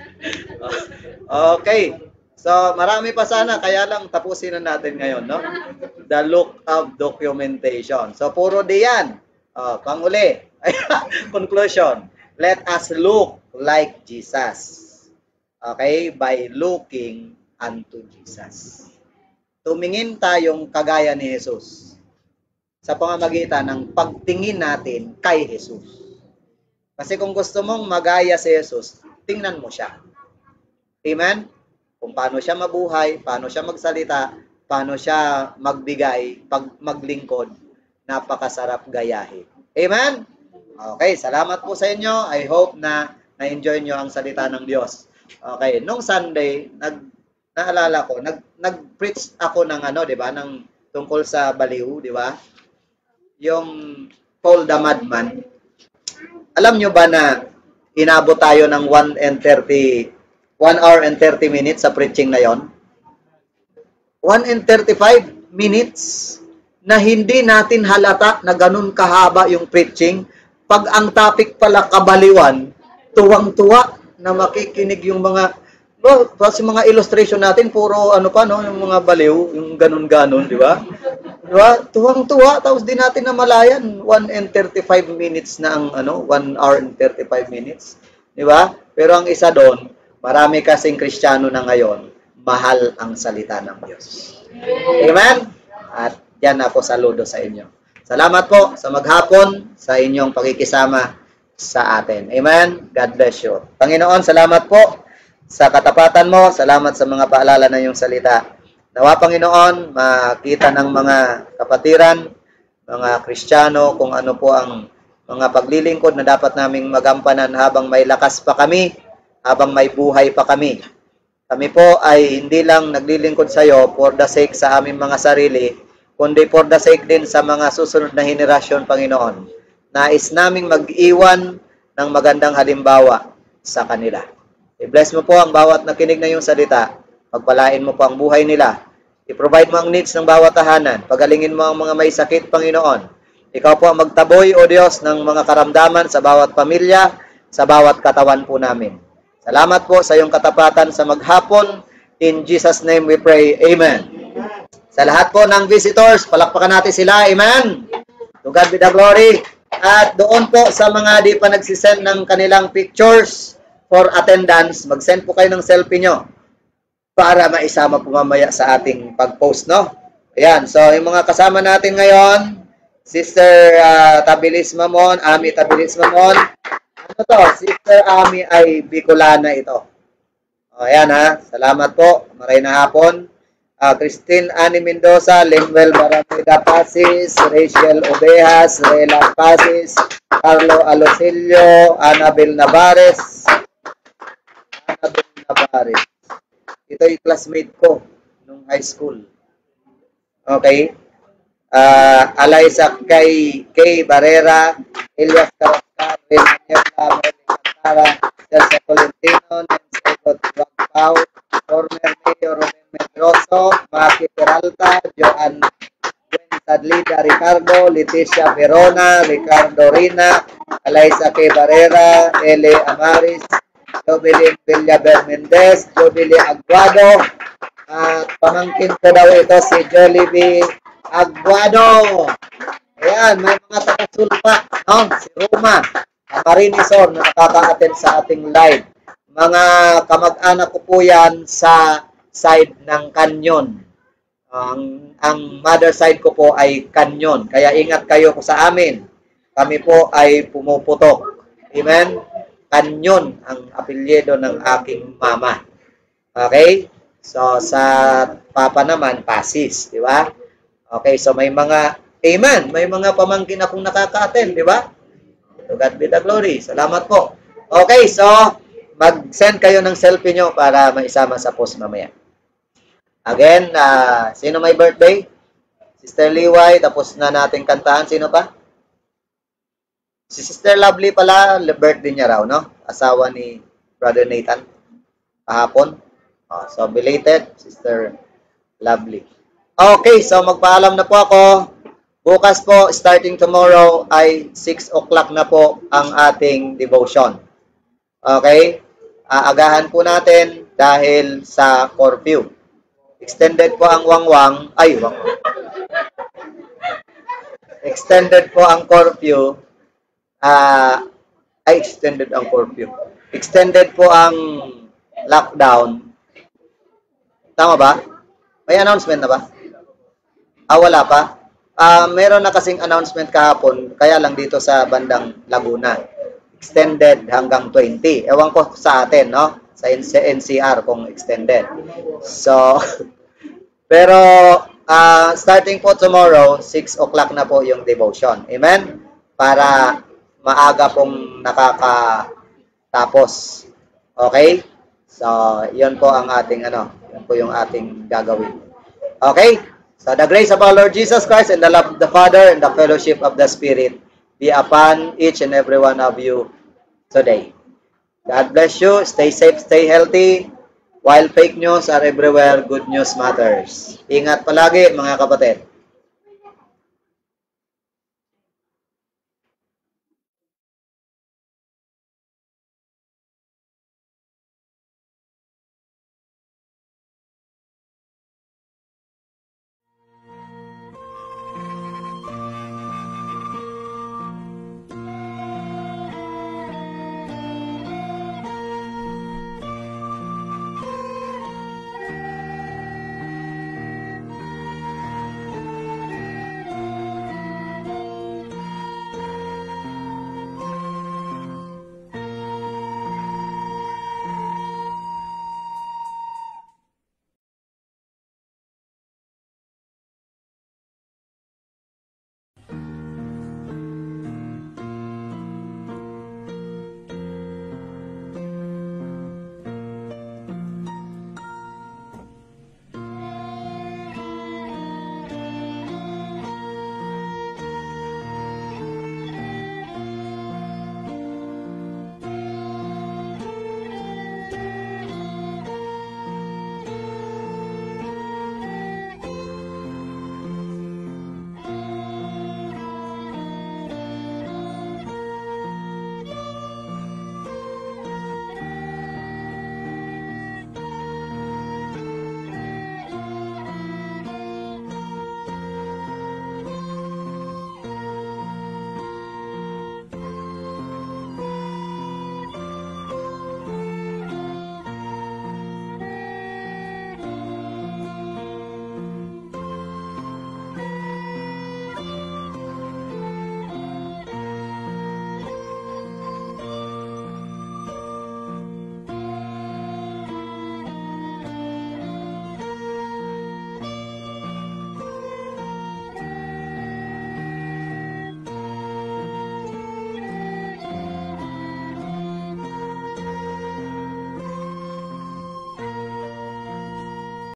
Okay. So, marami pa sana. Kaya lang, tapusin na natin ngayon, no? The look of documentation. So, puro di yan. Oh, panguli. Conclusion. Let us look like Jesus. Okay? By looking unto Jesus. Tumingin tayong kagaya ni Jesus sa pamamagitan ng pagtingin natin kay Jesus. Kasi kung gusto mong magaya si Jesus, tingnan mo siya. Amen? Kung paano siya mabuhay, paano siya magsalita, paano siya magbigay, pag maglingkod, napakasarap gayahin. Amen? Okay, salamat po sa inyo. I hope na na-enjoy nyo ang salita ng Diyos. Okay, nung Sunday, nag naalala ko, nag nag-preach ako ng ano, 'di ba, ng tungkol sa baliw, 'di ba? Yung Paul the Madman. Alam nyo ba na inabot tayo ng one hour and thirty minutes sa preaching na yon? one and thirty-five minutes na hindi natin halata na ganun kahaba yung preaching. Pag ang topic pala kabaliwan, tuwang-tuwa na makikinig yung mga, well, kasi mga illustration natin, puro ano pa, no, yung mga baliw, yung ganun-ganon, di ba? Diba? Tuwang-tuwa, tapos di natin namalayan, one and thirty-five minutes na ang, ano, one hour and thirty-five minutes. Di ba? Pero ang isa doon, marami kasing Kristiyano na ngayon, mahal ang salita ng Diyos. Amen? At yan na po, saludo sa inyo. Salamat po sa maghapon, sa inyong pagkikisama sa atin. Amen? God bless you. Panginoon, salamat po sa katapatan mo. Salamat sa mga paalala na iyong salita. Nawa, Panginoon, makita ng mga kapatiran, mga Kristiyano, kung ano po ang mga paglilingkod na dapat naming magampanan habang may lakas pa kami, habang may buhay pa kami. Kami po ay hindi lang naglilingkod sa iyo for the sake sa aming mga sarili, kundi for the sake din sa mga susunod na henerasyon, Panginoon. Nais naming mag-iwan ng magandang halimbawa sa kanila. I-bless mo po ang bawat nakinig na iyong salita. Pagpalain mo po ang buhay nila. I-provide mo ang needs ng bawat tahanan. Pagalingin mo ang mga may sakit, Panginoon. Ikaw po ang magtaboy, O Diyos, ng mga karamdaman sa bawat pamilya, sa bawat katawan po namin. Salamat po sa iyong katapatan sa maghapon. In Jesus' name we pray. Amen. Sa lahat po ng visitors, palakpakan natin sila. Amen. To God be the glory. At doon po sa mga di pa nagsisend ng kanilang pictures for attendance, mag-send po kayo ng selfie nyo para maisama po mamaya sa ating pag-post, no? Ayan, so yung mga kasama natin ngayon, Sister uh, Tabilis Mamon, Ami Tabilis Mamon, ano to? Sister Ami ay Bicolana ito. O, ayan ha, salamat po, maray na hapon. Uh, Christine Ani Mendoza, Lemuel Barameda Pasis, Rachel Ovejas, Rela Pasis, Carlo Alosilio, Annabel Navares, Annabel Navares. Ito yung classmate ko nung high school. Okay? Uh, Alaysa kay Kay Barrera, Elias Carrascal, Renan Yerla, Merlin Cantara, Mister Sa Tolentino, Nancy Egot Wagpao, former Mayor Romel Medroso, Maki Peralta, Joan Sadlida Ricardo, Leticia Verona, Ricardo Rina, Alaysa K. Barrera, Ele Amaris, Jobilin Villaber Mendez, Jobili Aguado, at pamangkin ko daw ito si Jollibee Aguado. Ayan, may mga taga-sulpa, no? Si Roma, Marinisor na nakaka-attend sa ating live. Mga kamag-anak ko po yan sa side ng Canyon. Ang ang mother side ko po ay Canyon. Kaya ingat kayo po sa amin. Kami po ay pumuputok. Amen? Canyon ang apelyido ng aking mama. Okay? So, sa papa naman, Pasis. Di ba? Okay, so may mga, amen, may mga pamangkin akong nakaka-attend. Di ba? To God be the glory. Salamat po. Okay, so, mag-send kayo ng selfie nyo para maisama sa post mamaya. Again, uh, sino may birthday? Sister Liway, tapos na natin kantahan. Sino pa? Si Sister Lovely pala, birthday niya raw, no? Asawa ni Brother Nathan. Kahapon. Oh, so, belated, Sister Lovely. Okay, so magpaalam na po ako. Bukas po, starting tomorrow, ay six o'clock na po ang ating devotion. Okay? Aagahan po natin dahil sa curfew. Extended po ang wangwang. Ay, wangwang. Extended po ang curfew. Uh, ay, extended ang curfew. Extended po ang lockdown. Tama ba? May announcement na ba? Ah, wala pa? Uh, meron na kasing announcement kahapon, kaya lang dito sa bandang Laguna. Extended hanggang twenty. Ewan ko sa atin, no? Sa N C R kung extended. So, pero uh, starting po tomorrow, six o'clock na po yung devotion. Amen? Para maaga pong nakakatapos. Okay? So, yun po ang ating ano, yun po yung ating gagawin. Okay? So, the grace of our Lord Jesus Christ and the love of the Father and the fellowship of the Spirit be upon each and every one of you today. God bless you. Stay safe, stay healthy. While fake news are everywhere, good news matters. Ingat palagi, mga kapatid.